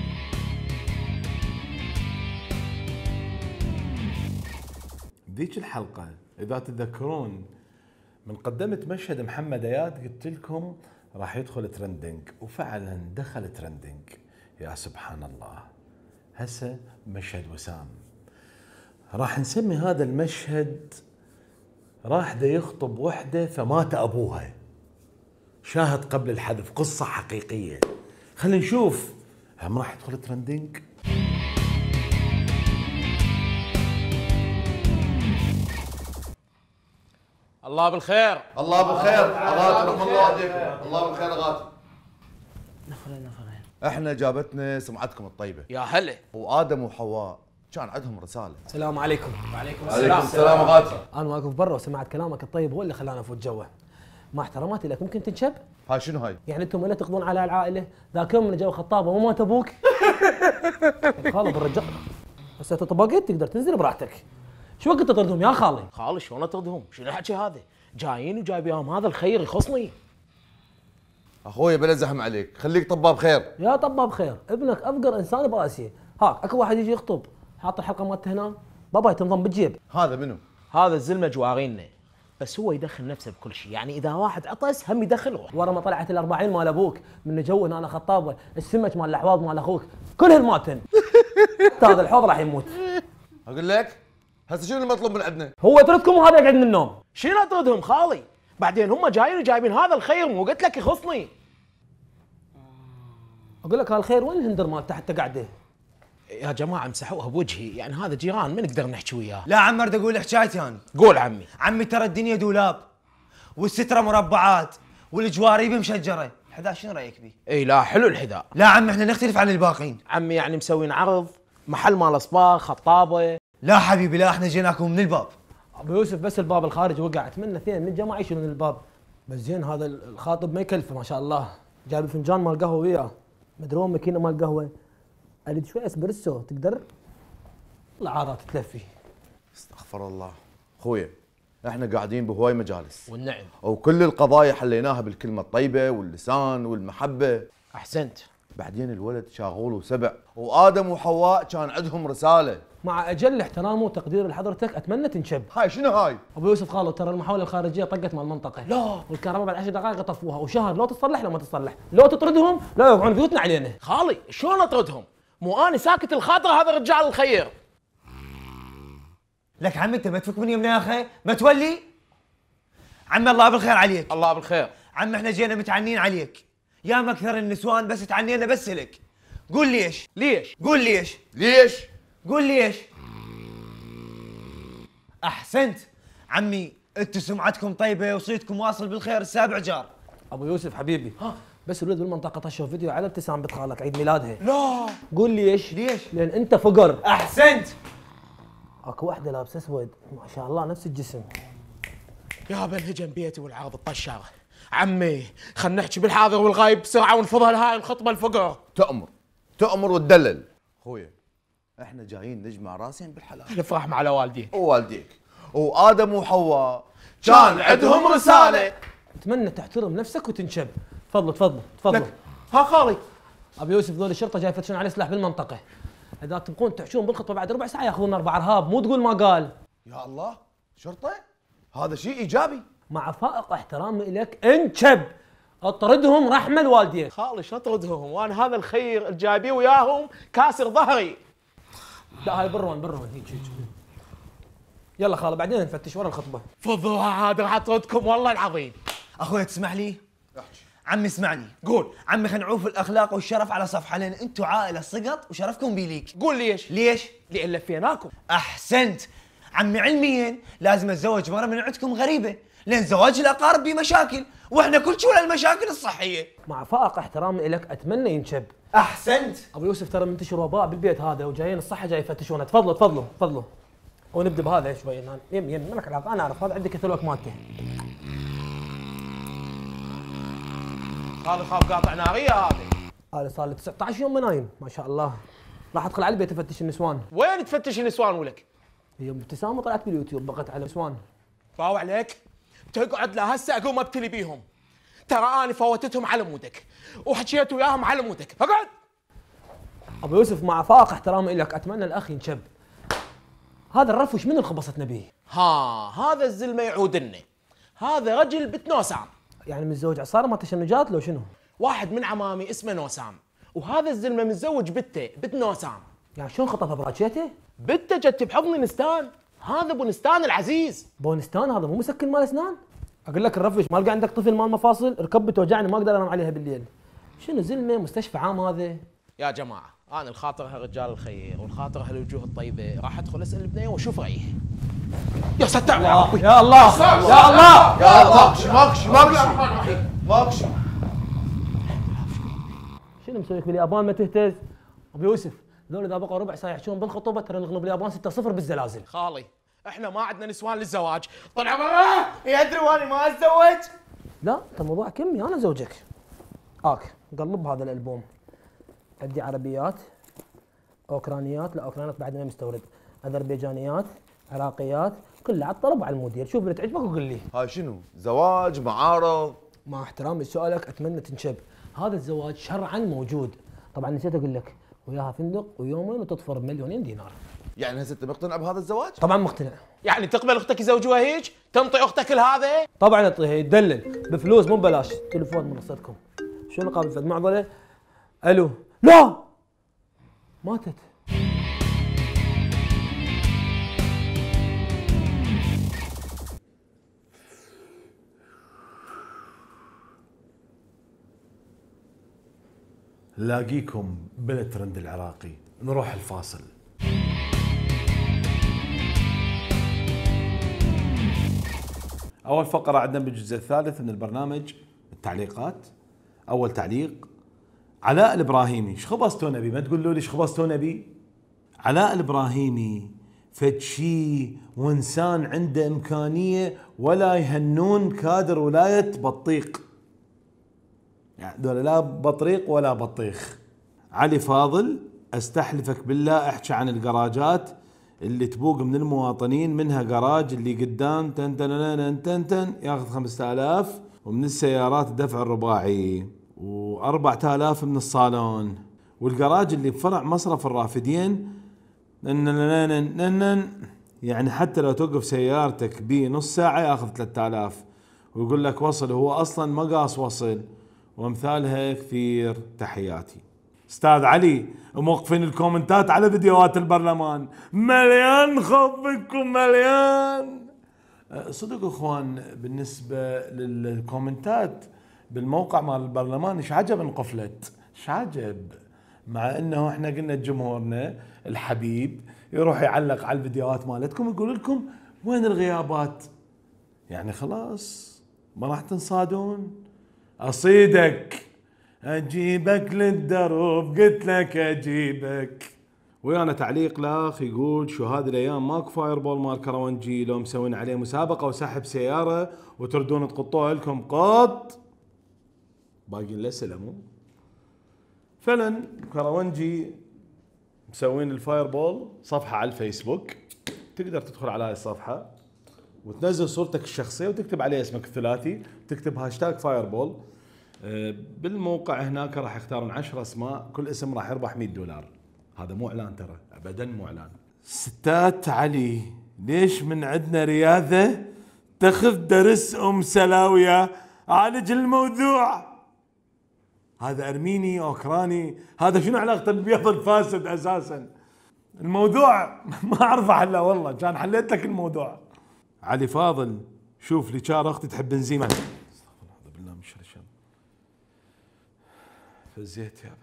ذيك الحلقة إذا تتذكرون من قدمت مشهد محمد اياد قلت لكم راح يدخل ترندنج، وفعلا دخل ترندنج. يا سبحان الله. هسه مشهد وسام راح نسمي هذا المشهد راح دا يخطب وحدة فمات أبوها. شاهد قبل الحذف، قصة حقيقية. خلينا نشوف هم راح يدخل ترندنج. الله بالخير. الله بالخير اغاتي، رحم الله والديكم. الله بالخير اغاتي. نفرين نفرين. احنا جابتنا سمعتكم الطيبه. يا هلا. وادم وحواء كان عندهم رساله. السلام عليكم. وعليكم السلام. عليكم السلام اغاتي. انا واقف برا وسمعت كلامك الطيب هو اللي خلاني افوت جوه. مع احتراماتي لك ممكن تنشب؟ هاي شنو هاي؟ يعني انتم ولا تقضون على العائله؟ ذاك يوم من جو خطابه وما مات ابوك؟ خالي بالرجال بس انت طبقت تقدر تنزل براحتك. شو وقت تطردهم يا خالي؟ خالي شلون اطردهم؟ شنو الحكي هذا؟ جايين وجايب ياهم هذا الخير يخصني. اخوي بلا زحم عليك، خليك طباب خير. يا طباب خير، ابنك افقر انسان باسيا. هاك اكو واحد يجي يخطب حاط الحلقه مالته هنا، بابا تنضم بالجيب. هذا منو؟ هذا الزلمه جوارينا، بس هو يدخل نفسه بكل شيء، يعني اذا واحد عطس هم يدخل روحه. ورا ما طلعت الأربعين مال ابوك من جو انا خطابه، السمك مال الاحواض مال اخوك، كلهن ماتن. هذا الحوض راح يموت. اقول لك هسه شنو المطلوب من عندنا؟ هو يطردكم وهذا يقعد من النوم. شنو اطردهم خالي؟ بعدين هم جايين وجايبين هذا الخير، مو قلت لك يخصني. اقول لك هالخير وين الهندر مال تحت قاعده؟ يا جماعه مسحوها بوجهي، يعني هذا جيران ما نقدر نحكي وياه. لا عمي اريد اقول حكايتي انا. قول عمي. عمي ترى الدنيا دولاب والستره مربعات والجواريب مشجره، الحذاء شنو رايك بيه؟ اي لا حلو الحذاء. لا عمي احنا نختلف عن الباقين. عمي يعني مسوين عرض محل مال اصباغ خطابه. لا حبيبي لا، احنا جيناكم من الباب. ابو يوسف بس الباب الخارجي وقع، اتمنى اثنين من الجماعه يشيلون الباب. بس زين هذا الخاطب ما يكلفه ما شاء الله، جايب فنجان مال قهوه وياه، مدري وين ماكينه مال قهوه، اريد شوي اسبريسو تقدر؟ العارات تلفي. استغفر الله. اخويا احنا قاعدين بهواي مجالس والنعم، وكل القضايا حليناها بالكلمه الطيبه واللسان والمحبه. احسنت. بعدين الولد شاغول وسبع، وادم وحواء كان عندهم رساله. مع اجل احترام وتقدير لحضرتك اتمنى تنشب. هاي شنو هاي؟ ابو يوسف خالو ترى المحاوله الخارجيه طقت مال المنطقه. لا والكهرباء بعد عشر دقائق طفوها، وشهر لو تصلح لو ما تصلح، لو تطردهم لا يوقعون بيوتنا علينا. خالي شلون اطردهم؟ مو انا ساكت الخاطر هذا رجال الخير. لك عمي انت ما تفك من يمنا يا اخي، ما تولي. عمي الله بالخير عليك. الله بالخير. عمي احنا جينا متعنين عليك، يا مكثر النسوان بس تعنينا بس لك. قول ليش؟ ليش؟ قول ليش؟ ليش؟ قول ليش؟ احسنت عمي، انتم سمعتكم طيبه وصيتكم واصل بالخير السابع جار. ابو يوسف حبيبي ها بس الولد بالمنطقه طشوا فيديو على ابتسام بنت خالك عيد ميلادها. لا قول ليش؟ ليش؟ لان انت فقر. احسنت. اكو وحده لابسه اسود ما شاء الله نفس الجسم. يا بنهجم بيتي والعرض الطشاغ. عمي خلنا نحكي بالحاضر والغايب بسرعه ونفضها لهاي الخطبه الفقر. تأمر تأمر وتدلل. اخويا احنا جايين نجمع راسين بالحلال. نفرح مع والديك ووالديك. وادم وحواء كان عندهم رساله. اتمنى تحترم نفسك وتنشب. تفضلوا تفضلوا تفضلوا. ها خالي. ابو يوسف ذول الشرطه جاي يفتشون على سلاح بالمنطقه. اذا تبقون تحشون بالخطبه بعد ربع ساعه ياخذون اربع ارهاب، مو تقول ما قال. يا الله شرطه؟ هذا شيء ايجابي. مع فائق احترامي لك انشب. اطردهم رحمه لوالديك. خالي شو اطردهم وانا هذا الخير الجايبيه وياهم كاسر ظهري. لا هاي برون برون هيك هيك. يلا خاله بعدين نفتش ورا الخطبه. فضوها عاد راح اطردكم والله العظيم. اخوي تسمح لي؟ احكي. عمي اسمعني. قول. عمي خلينا نعوف الاخلاق والشرف على صفحه، لان انتم عائله سقط وشرفكم بيليك. قول ليش؟ ليش؟ لان لفيناكم. احسنت. عمي علميا لازم اتزوج مره من عندكم غريبه، لان زواج الاقارب بيه مشاكل، واحنا كل شيء المشاكل الصحيه. مع فائق احترامي لك اتمنى ينشب. احسنت. ابو يوسف ترى منتشر وباء بالبيت هذا وجايين الصحه جاي يفتشونه، تفضلوا تفضلوا تفضلوا. ونبدا بهذا شوي هنا. يم يم مالك علاقه، انا اعرف هذا عندك كتلوك مالته. هذا خاب قاطع ناريه هذا. هذا صار له تسعة عشر يوم ما نايم ما شاء الله. راح ادخل على البيت افتش النسوان. وين تفتش النسوان ولك؟ يوم ابتسامه طلعت باليوتيوب بقت على نسوان. فاو عليك؟ تقعد لهسه اقوم ابتلي بيهم. ترى اني فوتتهم على مودك وحكيت وياهم على مودك، فقعد. ابو يوسف مع فائق احترامي لك اتمنى الاخ ينشب. هذا الرفوش من الخبصتنا به؟ ها هذا الزلمه يعود لنا. هذا رجل بنت نوسام. يعني متزوج عصاره ما تشنجات لو شنو؟ واحد من عمامي اسمه نوسام، وهذا الزلمه متزوج بنته بنت نوسام. يعني شلون خطفها براجيته؟ بنته جت بحضن نستان، هذا بونستان العزيز. بونستان هذا مو مسكن مال اسنان؟ اقول لك الرفش ما القى عندك طفل مال مفاصل، ركبته توجعني ما اقدر انام عليها بالليل. شنو زلمه مستشفى عام هذا؟ يا جماعه انا الخاطر هالرجال الخير والخاطر هالوجوه الطيبه راح ادخل اسال البنيه واشوف رايها. يا ستار يا ربي يا الله يا الله يا الله ماكش ماكش ماكش ماكش. شنو مسويك باليابان ما تهتز؟ ابو يوسف ذول اذا بقوا ربع ساعه يحجون بالخطوبه ترى نغلب اليابان ستة صفر بالزلازل. خالي احنا ما عندنا نسوان للزواج، طلع برا يدري واني ما اتزوج. لا انت الموضوع كمي انا زوجك. اك قلب هذا الالبوم. عندي عربيات، اوكرانيات، لا اوكرانيات بعد ما مستورد، اذربيجانيات، عراقيات، كلها على الطلب وعلى المدير، شوف اللي تعجبك وقول لي. هاي شنو؟ زواج معارض؟ مع احترامي لسؤالك اتمنى تنشب، هذا الزواج شرعا موجود، طبعا نسيت اقول لك وياها فندق ويومين وتطفر بمليونين دينار. يعني هسه انت مقتنع بهذا الزواج؟ طبعا مقتنع. يعني تقبل اختك يزوجوها هيك؟ تنطي اختك لهذا؟ طبعا اعطيها يدلل بفلوس مو ببلاش. تليفون منصتكم شنو قابل فد معضله؟ الو لا ماتت. لاقيكم بالترند العراقي. نروح الفاصل. أول فقرة عندنا بالجزء الثالث من البرنامج التعليقات. أول تعليق علاء الإبراهيمي. ايش خبصتوا نبي؟ ما تقولوا لي ايش خبصتوا نبي؟ علاء الإبراهيمي فد شي وإنسان عنده إمكانية ولا يهنون كادر ولاية بطيق. يعني دول لا بطريق ولا بطيخ. علي فاضل استحلفك بالله احكي عن الجراجات اللي تبوق من المواطنين، منها جراج اللي قدام تن تن تن تن ياخذ خمسة آلاف، ومن السيارات الدفع الرباعي، وأربعة آلاف من الصالون، والجراج اللي بفرع مصرف الرافدين يعني حتى لو توقف سيارتك بنص ساعة ياخذ ثلاثة آلاف، ويقول لك وصل هو اصلا ما قاص وصل، وامثالها كثير. تحياتي. استاذ علي موقفين الكومنتات على فيديوهات البرلمان مليان خوفكم مليان. صدق اخوان بالنسبه للكومنتات بالموقع مال البرلمان ايش عجب انقفلت، ايش عجب، مع انه احنا قلنا جمهورنا الحبيب يروح يعلق على الفيديوهات مالتكم يقول لكم وين الغيابات؟ يعني خلاص ما راح تنصادون. اصيدك اجيبك للدرب قلت لك اجيبك. ويانا تعليق لاخ يقول شو هذه الايام ماكو فاير بول مال كروانجي، لو مسوين عليه مسابقه وسحب سياره وتردون تقطوها لكم قط باقيين الاسئله مو فعلا. كروانجي مسوين الفاير بول صفحه على الفيسبوك، تقدر تدخل على هاي الصفحه وتنزل صورتك الشخصيه وتكتب عليه اسمك الثلاثي، تكتب هاشتاج فاير بول. بالموقع هناك راح يختارون عشرة اسماء، كل اسم راح يربح مئة دولار. هذا مو اعلان ترى، ابدا مو اعلان. ستات علي ليش من عندنا رياضه تاخذ درس ام سلاويه عالج الموضوع؟ هذا ارميني اوكراني، هذا شنو علاقته بالبيض الفاسد اساسا؟ الموضوع ما اعرف احله والله، كان حليت لك الموضوع. علي فاضل شوف لي شار اختي تحب بنزين. استغفر الله بالله من شر الشر. فزيت يابا.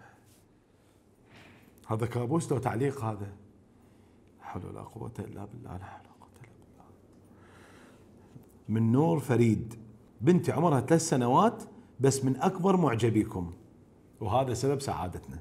هذا كابوس لو تعليق هذا. لا حول ولا قوة الا بالله، لا حول ولا قوة الا بالله. من نور فريد: بنتي عمرها ثلاث سنوات بس من أكبر معجبيكم، وهذا سبب سعادتنا.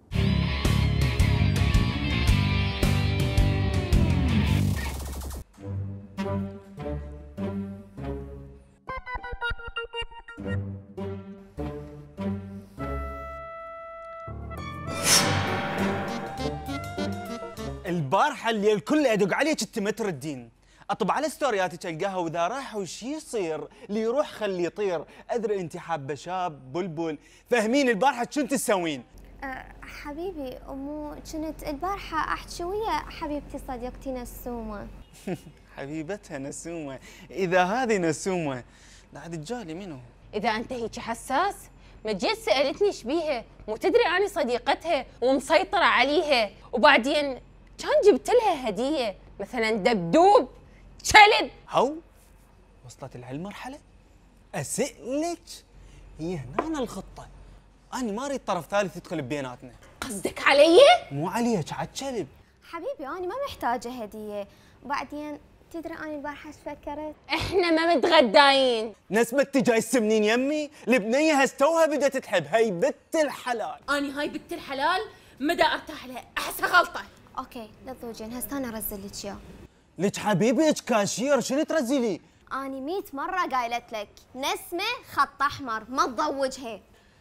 البارحه اللي الكل ادق عليك انت ما تردين، اطب على ستورياتك القاها واذا راح وش يصير؟ اللي يروح خليه يطير، ادري انت حابه شاب بلبل، فهمين البارحه كنت تسوين؟ أه حبيبي امو كنت البارحه احكي ويا حبيبتي صديقتي نسومه. حبيبتها نسومه، اذا هذه نسومه لا دجالي منو؟ اذا انت هيك حساس ما جيت سالتني ايش بيها، مو تدري اني صديقتها ومسيطره عليها، وبعدين كان جبت لها هديه مثلا دبدوب كلب. هو وصلت لهالمرحله؟ اسالك هي هنا الخطه، انا ما اريد طرف ثالث يدخل بيناتنا. قصدك علي؟ مو عليك على الكلب. حبيبي انا ما محتاجه هديه، وبعدين تدري انا البارحه ايش فكرت؟ احنا ما متغداين. نسمة جاي السمنين يمي، البنيه هستوها بدت تحب، هي بنت الحلال. اني هاي بنت الحلال مدى ارتاح لها، احسها غلطه. اوكي لا تضوجين، هسه انا ارزل لك اياه. لك حبيبي كاشير شنو ترزلي؟ اني مية مره قايلت لك نسمه خط احمر ما تضوجها.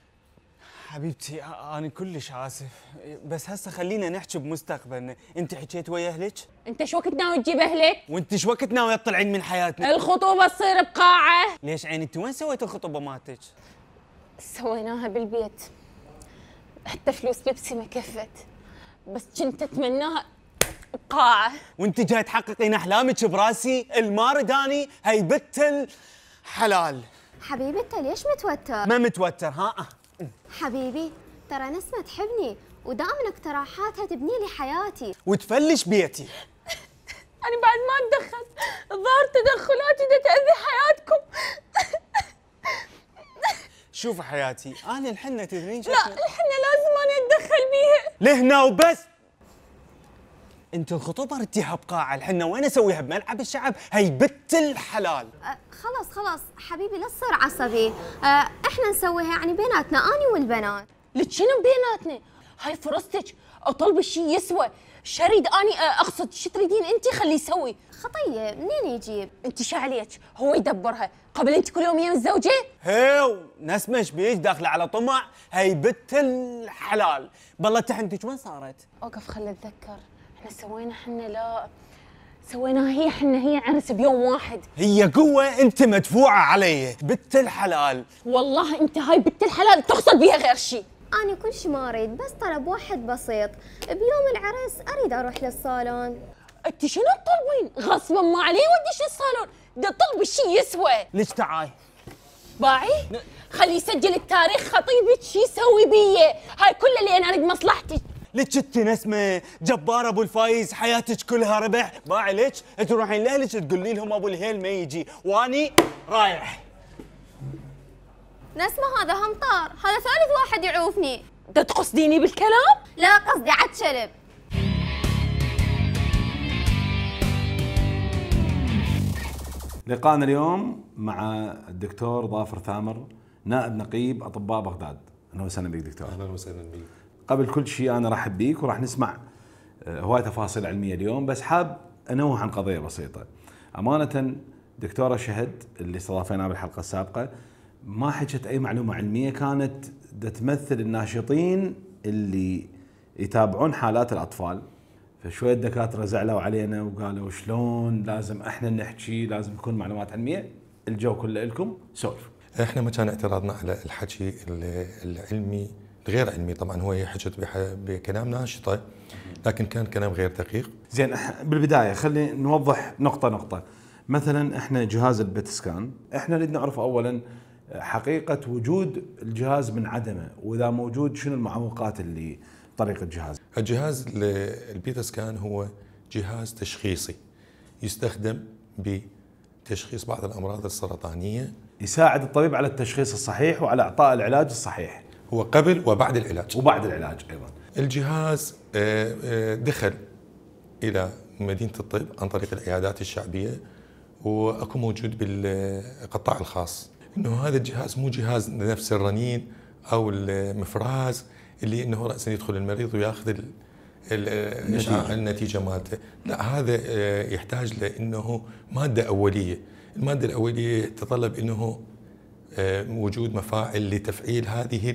حبيبتي انا كلش اسف، بس هسه خلينا نحكي بمستقبلنا، انت حكيت ويا اهلك؟ انت شو وقت ناوي تجيب اهلك؟ وانت شو وقت ناوي تطلعين من حياتنا؟ الخطوبه تصير بقاعه. ليش عيني انت وين سويت الخطوبه مالتك؟ سويناها بالبيت، حتى فلوس بيبسي ما كفت، بس كنت اتمناها بقاعه. وانت جاي تحققين احلامك براسي؟ المارد اني هي بنت الحلال. حبيبي انت ليش متوتر؟ ما متوتر ها؟ حبيبي ترى نسمة تحبني ودائما اقتراحاتها تبني لي حياتي وتفلش بيتي. أنا بعد ما أتدخل الظاهر تدخلاتي دا تأذي حياتكم. شوفي حياتي أنا الحنة تدرين لا الحنة لازم أنا أتدخل بيها. لهنا وبس. أنت الخطوبة رديها بقاعة، الحنة وين أسويها بملعب الشعب؟ هي بنت الحلال. أه خلاص خلاص حبيبي لا تصير عصبي، أه احنا نسويها يعني بيناتنا أنا والبنات. لك شنو بيناتنا؟ هاي فرصتك، أطلب الشيء يسوى، شريد اني اقصد شو تريدين انت خليه يسوي. خطيه منين يجيب؟ انت شو عليك؟ هو يدبرها قبل انت كل يوم يم الزوجه؟ هيو نسمه ايش بيك داخله على طمع؟ هي بنت الحلال. بالله تحنتك وين صارت؟ اوقف خلي اتذكر، احنا سوينا حنا لا سويناها هي حنا هي عرس بيوم واحد. هي قوه انت مدفوعه علي بنت الحلال. والله انت هاي بنت الحلال تقصد بيها غير شيء. أنا كل شي ما أريد بس طلب واحد بسيط، بيوم العرس أريد أروح للصالون. أنت شنو تطلبين؟ غصبا ما علي وديش للصالون، ده طلب الشي يسوى. ليش تعاي؟ باعي؟ خلي يسجل التاريخ خطيبك شي يسوي بيه، هاي كلها اللي أنا أريد مصلحتك. ليش انت نسمه جبار ابو الفايز حياتك كلها ربح، باعي ليش؟ تروحين لاهلك تقولين لهم ابو الهيل ما يجي، واني رايح. نسمة هذا همطار، هذا ثالث واحد يعوفني. ده تقصديني بالكلام؟ لا قصدي عالشلب. لقاءنا اليوم مع الدكتور ظافر ثامر نائب نقيب اطباء بغداد. اهلا وسهلا بك دكتور. اهلا وسهلا بك. قبل كل شيء انا ارحب بيك وراح نسمع هواي تفاصيل علميه اليوم، بس حاب انوه عن قضيه بسيطه. امانه دكتوره شهد اللي استضافيناها بالحلقه السابقه ما حكت اي معلومه علميه، كانت تمثل الناشطين اللي يتابعون حالات الاطفال، فشويه الدكاتره زعلوا علينا وقالوا شلون لازم احنا نحكي، لازم تكون معلومات علميه. الجو كله لكم، سولف. احنا ما كان اعتراضنا على الحكي العلمي الغير علمي، طبعا هو حكت بكلام ناشطه لكن كان كلام غير دقيق. زين بالبدايه خلي نوضح نقطه نقطه. مثلا احنا جهاز البت سكان احنا نريد نعرف اولا حقيقه وجود الجهاز من عدمه، واذا موجود شنو المعوقات اللي طريق الجهاز. الجهاز البيتا سكان هو جهاز تشخيصي يستخدم بتشخيص بعض الامراض السرطانيه، يساعد الطبيب على التشخيص الصحيح وعلى اعطاء العلاج الصحيح. هو قبل وبعد العلاج. وبعد العلاج ايضا. الجهاز دخل الى مدينه الطب عن طريق العيادات الشعبيه واكو موجود بالقطاع الخاص. انه هذا الجهاز مو جهاز نفس الرنين او المفراز اللي انه راسا يدخل المريض وياخذ الاشعاع النتيجه مالته، لا هذا يحتاج لانه ماده اوليه. الماده الاوليه تتطلب انه وجود مفاعل لتفعيل هذه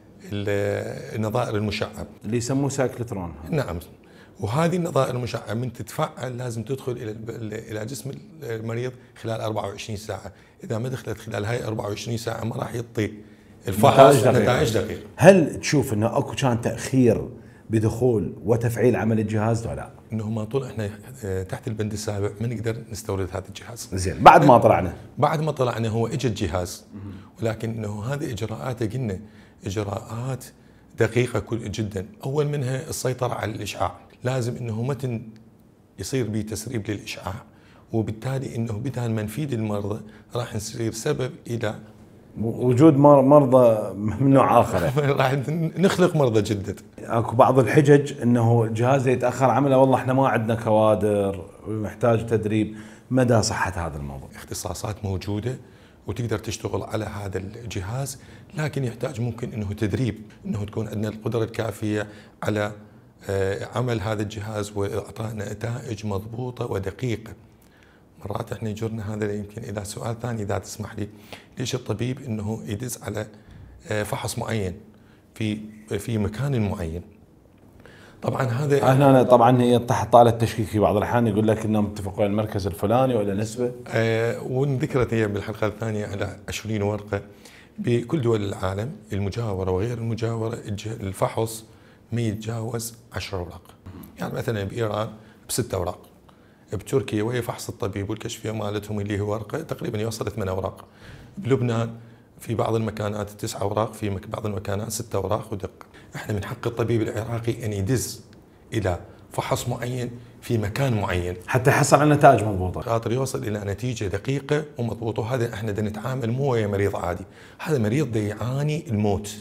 النظائر المشعه اللي يسموه سايكلوترون. نعم، وهذه النظائر المشعه من تتفعل لازم تدخل الى الى جسم المريض خلال أربعة وعشرين ساعه، اذا ما دخلت خلال هاي أربعة وعشرين ساعه ما راح يعطي الفحص نتائج دقيقه. هل تشوف انه اكو كان تاخير بدخول وتفعيل عمل الجهاز ولا لا؟ انه ما طول احنا تحت البند السابع ما نقدر نستورد هذا الجهاز. زين، بعد ما طلعنا بعد ما طلعنا هو اجى الجهاز، ولكن انه هذه اجراءاته قلنا اجراءات دقيقه كل جدا. اول منها السيطره على الاشعاع، لازم انه متن يصير به تسريب للاشعاع، وبالتالي انه بدال ما نفيد المرضى راح نصير سبب الى وجود مرضى من نوع اخر. راح نخلق مرضى جدد. اكو بعض الحجج انه الجهاز يتاخر عمله، والله احنا ما عندنا كوادر ومحتاج تدريب. مدى صحه هذا الموضوع؟ اختصاصات موجوده وتقدر تشتغل على هذا الجهاز، لكن يحتاج ممكن انه تدريب، انه تكون عندنا القدره الكافيه على عمل هذا الجهاز واعطاء نتائج مضبوطه ودقيقه. مرات احنا يجرنا هذا يمكن الى سؤال ثاني اذا تسمح لي، ليش الطبيب انه يدز على فحص معين في في مكان معين؟ طبعا هذا هنا طبعا هي تحت طاوله التشكيك في بعض الاحيان يقول لك انهم اتفقوا على المركز الفلاني ولا نسبه. آه وذكرت هي بالحلقه الثانيه على عشرين ورقه بكل دول العالم المجاوره وغير المجاوره الفحص ما يتجاوز عشر اوراق. يعني مثلا بايران بست اوراق، بتركيا وهي فحص الطبيب والكشفيه مالتهم اللي هو ورقه تقريبا يوصل ثمان اوراق. بلبنان في بعض المكانات تسع اوراق، في بعض المكانات ست اوراق ودقه. احنا من حق الطبيب العراقي ان يدز الى فحص معين في مكان معين حتى يحصل على نتائج مضبوطه، خاطر يوصل الى نتيجه دقيقه ومضبوطه. وهذا احنا بدنا نتعامل مو ويا مريض عادي، هذا مريض دا يعاني الموت.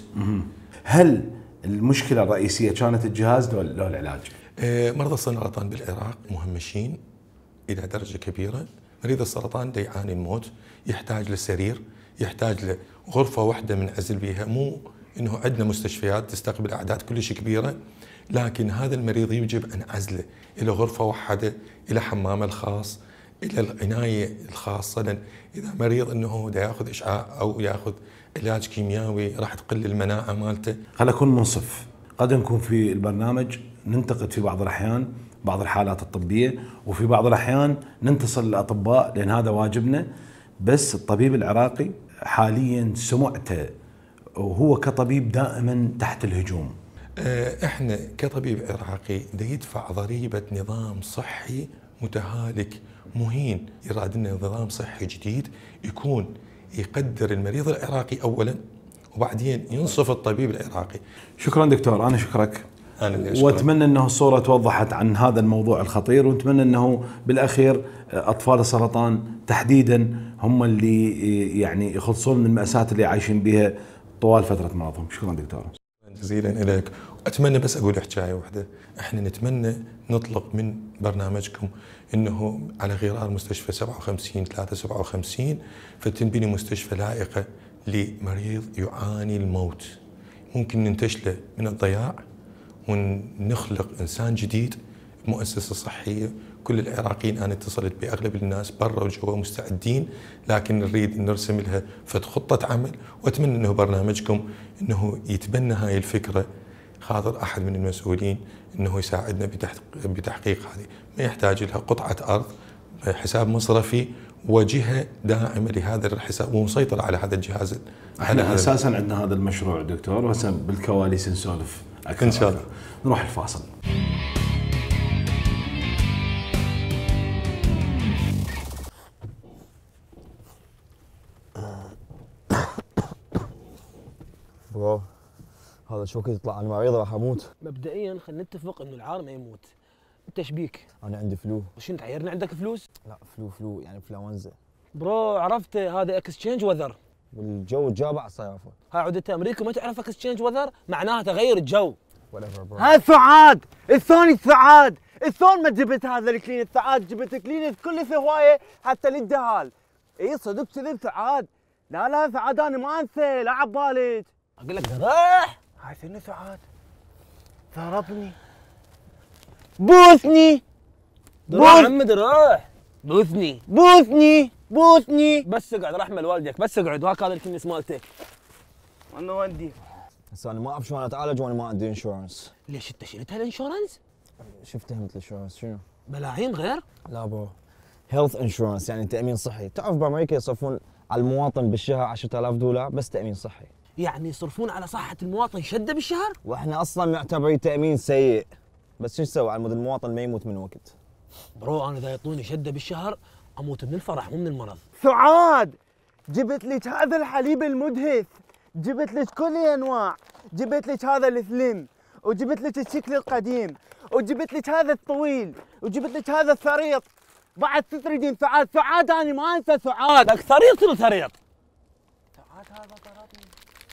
هل المشكله الرئيسيه كانت الجهاز لو العلاج؟ اه مرضى السرطان بالعراق مهمشين الى درجه كبيره. مريض السرطان دا يعاني الموت، يحتاج لسرير، يحتاج لغرفه واحده منعزل بها، مو انه عندنا مستشفيات تستقبل اعداد كلش كبيره، لكن هذا المريض يجب ان عزله الى غرفه واحده، الى حمامه الخاص، الى العنايه الخاصه. لان اذا مريض انه دا ياخذ اشعاع او ياخذ علاج كيميائي راح تقل المناعه مالته. خلينا نكون منصف، قد نكون في البرنامج ننتقد في بعض الاحيان بعض الحالات الطبيه، وفي بعض الاحيان ننتصر للاطباء لان هذا واجبنا، بس الطبيب العراقي حاليا سمعته وهو كطبيب دائما تحت الهجوم. احنا كطبيب عراقي دا يدفع ضريبه نظام صحي متهالك مهين. يراد لنا نظام صحي جديد يكون يقدر المريض العراقي اولا وبعدين ينصف الطبيب العراقي. شكرا دكتور، انا شكرك. أنا واتمنى انه الصوره توضحت عن هذا الموضوع الخطير، ونتمنى انه بالاخير اطفال السرطان تحديدا هم اللي يعني يخلصون من المأساة اللي عايشين بها طوال فتره مرضهم. شكرا دكتور. جزيلا لك. واتمنى بس اقول حكايه واحده، احنا نتمنى نطلق من برنامجكم انه على غرار مستشفى سبعة وخمسين ثلاثة سبعة وخمسين فتنبني مستشفى لائقه لمريض يعاني الموت، ممكن ننتشله من الضياع ونخلق انسان جديد بمؤسسه صحيه. كل العراقيين انا اتصلت باغلب الناس برا وجوا مستعدين، لكن نريد نرسم لها فد خطه عمل، واتمنى انه برنامجكم انه يتبنى هاي الفكره، خاطر احد من المسؤولين انه يساعدنا بتحقيق هذه. ما يحتاج لها قطعه ارض، حساب مصرفي وجهه داعمه لهذا الحساب ومسيطره على هذا الجهاز. احنا اساسا عندنا هذا المشروع دكتور، وهسه بالكواليس نسولف ان شاء الله. نروح الفاصل. برو هذا شو كنت يطلع انا مريض راح اموت. مبدئيا خلينا نتفق انه العالم ما يموت. انت ايش بيك؟ انا عندي فلو. شنو تعيرنا عندك فلوس؟ لا فلو فلو يعني انفلونزا. برو عرفت هذا اكسشينج وذر، والجو جابع صيافه. هاي عدت امريكا ما تعرف اكسشينج وذر؟ معناها تغير الجو. هاي ثعاد، الثاني ثعاد، الثون ما جبت هذا الكلين الثعاد، جبت كلين كل في هوايه حتى للدهال. اي صدق كذب ثعاد. لا لا ثعاد انا ما انسى، لا عبالك. اقول لك راح. هاي ثني ثعاد. ضربني. بوثني. روح عمد روح. بوثني. بوثني. بوثني. بس اقعد رحمه والدك، بس اقعد وهاك هذا الكنس مالتك. انا ودي. بس انا ما اعرف شلون اتعالج وانا ما عندي انشورنس. ليش انت شلتها الانشورنس؟ شفت فهمت الانشورنس شنو؟ بلاعين غير؟ لا برو، هيلث انشورنس يعني تامين صحي. تعرف بامريكا يصرفون على المواطن بالشهر عشرة آلاف دولار بس تامين صحي. يعني يصرفون على صحه المواطن شده بالشهر؟ واحنا اصلا معتبرين تامين سيء، بس شو نسوي على مود المواطن ما يموت من وقت. برو انا اذا يعطوني شده بالشهر اموت من الفرح مو من المرض. ثعاد جبت لك هذا الحليب المدهث، جبت لك كل الانواع، جبت لك هذا الثلم، وجبت لك الشكل القديم، وجبت لك هذا الطويل، وجبت لك هذا الثريط. بعد تريدين ثعاد؟ ثعاد انا ما انسى ثعاد. لك ثريط شنو ثريط؟ ثعاد هذا ضربني.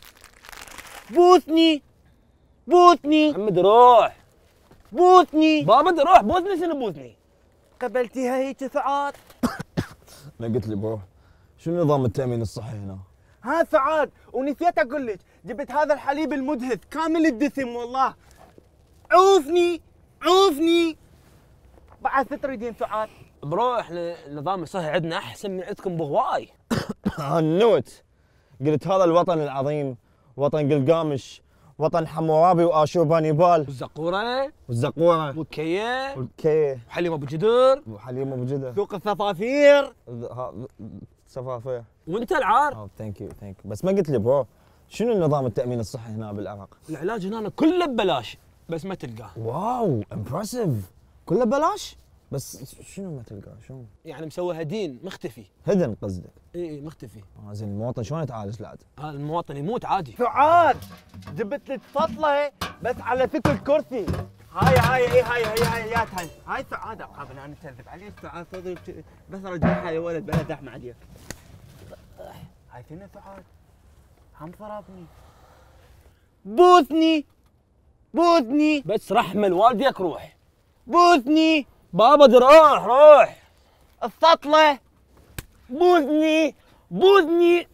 بوثني. بوثني. محمد روح. بوثني. بابا بدي روح. بوثني شنو بوثني؟ قبلتيها هيك ثعاد؟ ما قلت لي برو شنو نظام التامين الصحي هنا؟ ها ثعاد، ونسيت اقول لك جبت هذا الحليب المدهث كامل الدسم والله. عوفني عوفني. بعد تريدين ثعاد؟ برو احنا النظام الصحي عندنا احسن من عندكم بهواي. هنوت. قلت هذا الوطن العظيم، وطن قلقامش، وطن حمورابي واشوربانيبال والزقوره والزقوره والكيه والكيه وحليم ابو جدر وحليم ابو جدر سوق الصفافير. صفافير. وانت العار. اه ثانك يو ثانك يو. بس ما قلت لي برو شنو نظام التامين الصحي هنا بالعراق؟ العلاج هنا كله ببلاش بس ما تلقاه. واو امبرسيف. كله ببلاش؟ بس شنو ما تلقاه؟ شنو؟ يعني مسويها دين مختفي. هدن قصدك؟ اي اي مختفي. اه زين المواطن شلون يتعالج لعد؟ هذا المواطن يموت عادي. ثعاد جبت لك فطله بس على ثقل كرسي. هاي هاي اي هاي هاي هاي يا هاي هاي ثعاد. قبل انا اكذب عليك ثعاد صدق بس رجعها يا ولد بلا زحمه عليك. هاي فينا ثعاد هم ضربني. بوثني. بوثني. بس رحمه لوالديك روح. بوثني. بابا دي روح روح. السطله. بوثني. بوثني.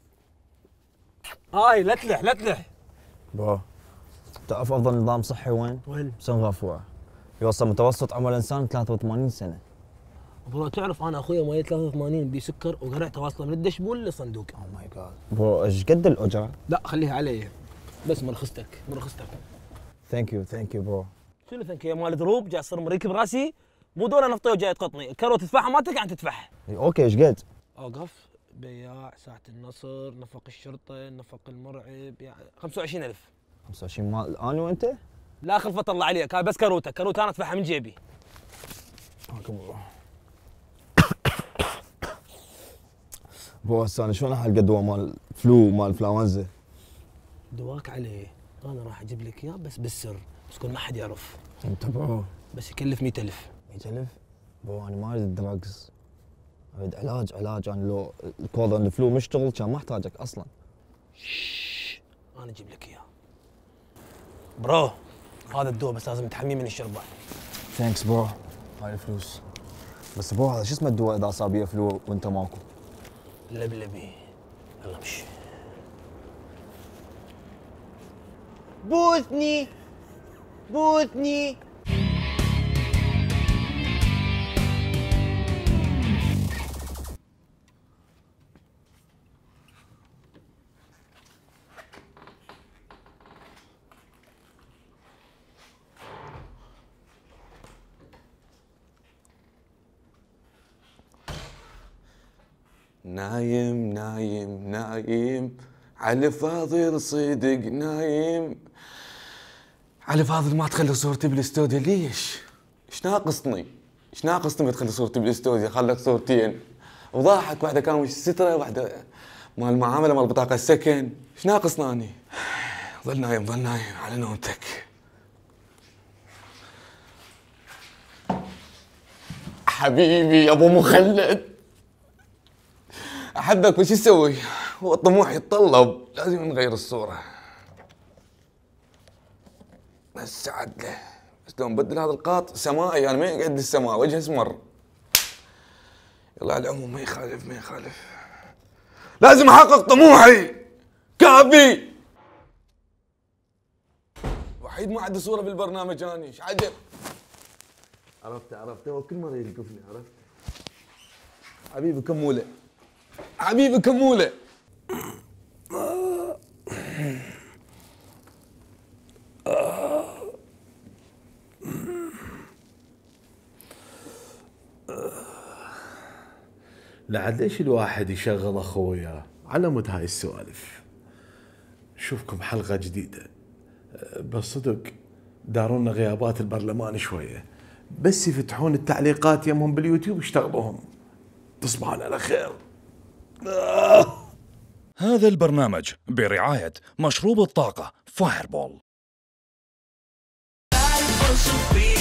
هاي لا تلح لا تلح. برو تعرف افضل نظام صحي وين؟ وين؟ سنغافوره. يوصل متوسط عمر الانسان ثلاثة وثمانين سنه. برو تعرف انا اخويا مواليد ثلاثة وثمانين بسكر وقرعته واصله من الدشبول للصندوق. اوه ماي جاد. برو ايش قد الاجره؟ لا خليها علي بس مرخصتك مرخصتك. ثانك يو ثانك يو برو. شنو ثانك يو مال دروب جاي تصير مريك براسي؟ مو دوله نفطيه وجاي تقطني، الكروت تدفعها مالتك عم تدفعها. اوكي ايش قد؟ اوقف بياع ساعة النصر نفق الشرطة نفق المرعب يعني خمسة وعشرين ألف. خمسة وعشرين مال انا وانت؟ لا خلفة الله عليك هاي بس كروتك، كروت انا ادفعها من جيبي. برو هسه انا شلون احل دواء مال فلو مال انفلونزا؟ دواك عليه، انا راح اجيب لك اياه بس بالسر، بس كل ما حد يعرف. انت برو بس يكلف مئة ألف. مئة ألف؟ برو انا ما اريد الدراجز، اريد علاج علاج. انا لو الكوردون الفلو مشتغل كان ما احتاجك اصلا. شش انا اجيب لك اياه. برو هذا الدواء بس لازم تحميه من الشربات. ثانكس برو. هاي الفلوس. بس برو هذا شو اسمه الدواء اذا صار بيه فلو وانت ماكو؟ لبلبي. يلا امشي. بوثني. بوثني. نايم نايم نايم علي فاضل صدق نايم. علي فاضل ما تخلي صورتي بالاستوديو ليش؟ ايش ناقصني؟ ايش ناقصني ما تخلي صورتي بالاستوديو؟ خلك صورتين وضاحك، واحده كان وش ستره، واحده مال المعامله مال بطاقه السكن. ايش ناقصني اني؟ ظل نايم ظل نايم على نومتك. حبيبي يا ابو مخلد احبك وش اسوي؟ هو الطموح يتطلب لازم نغير الصوره. السعد له. بس لو نبدل هذا القاط سمائي، يعني ما قد السماء، وجهه اسمر. يلا على العموم ما يخالف ما يخالف. لازم احقق طموحي. كافي. وحيد ما عندي صوره بالبرنامج اني، ايش عجب. عرفت عرفت هو كل مره يلقفني، عرفت. حبيبي كموله. حبيبي كموله. لعد ليش الواحد يشغل اخويا على مود هاي السوالف. نشوفكم حلقه جديده. بس صدق دارونا غيابات البرلمان شويه، بس يفتحون التعليقات يمهم باليوتيوب يشتغلوهم. تصبحون على خير. هذا البرنامج برعاية مشروب الطاقة فايربول.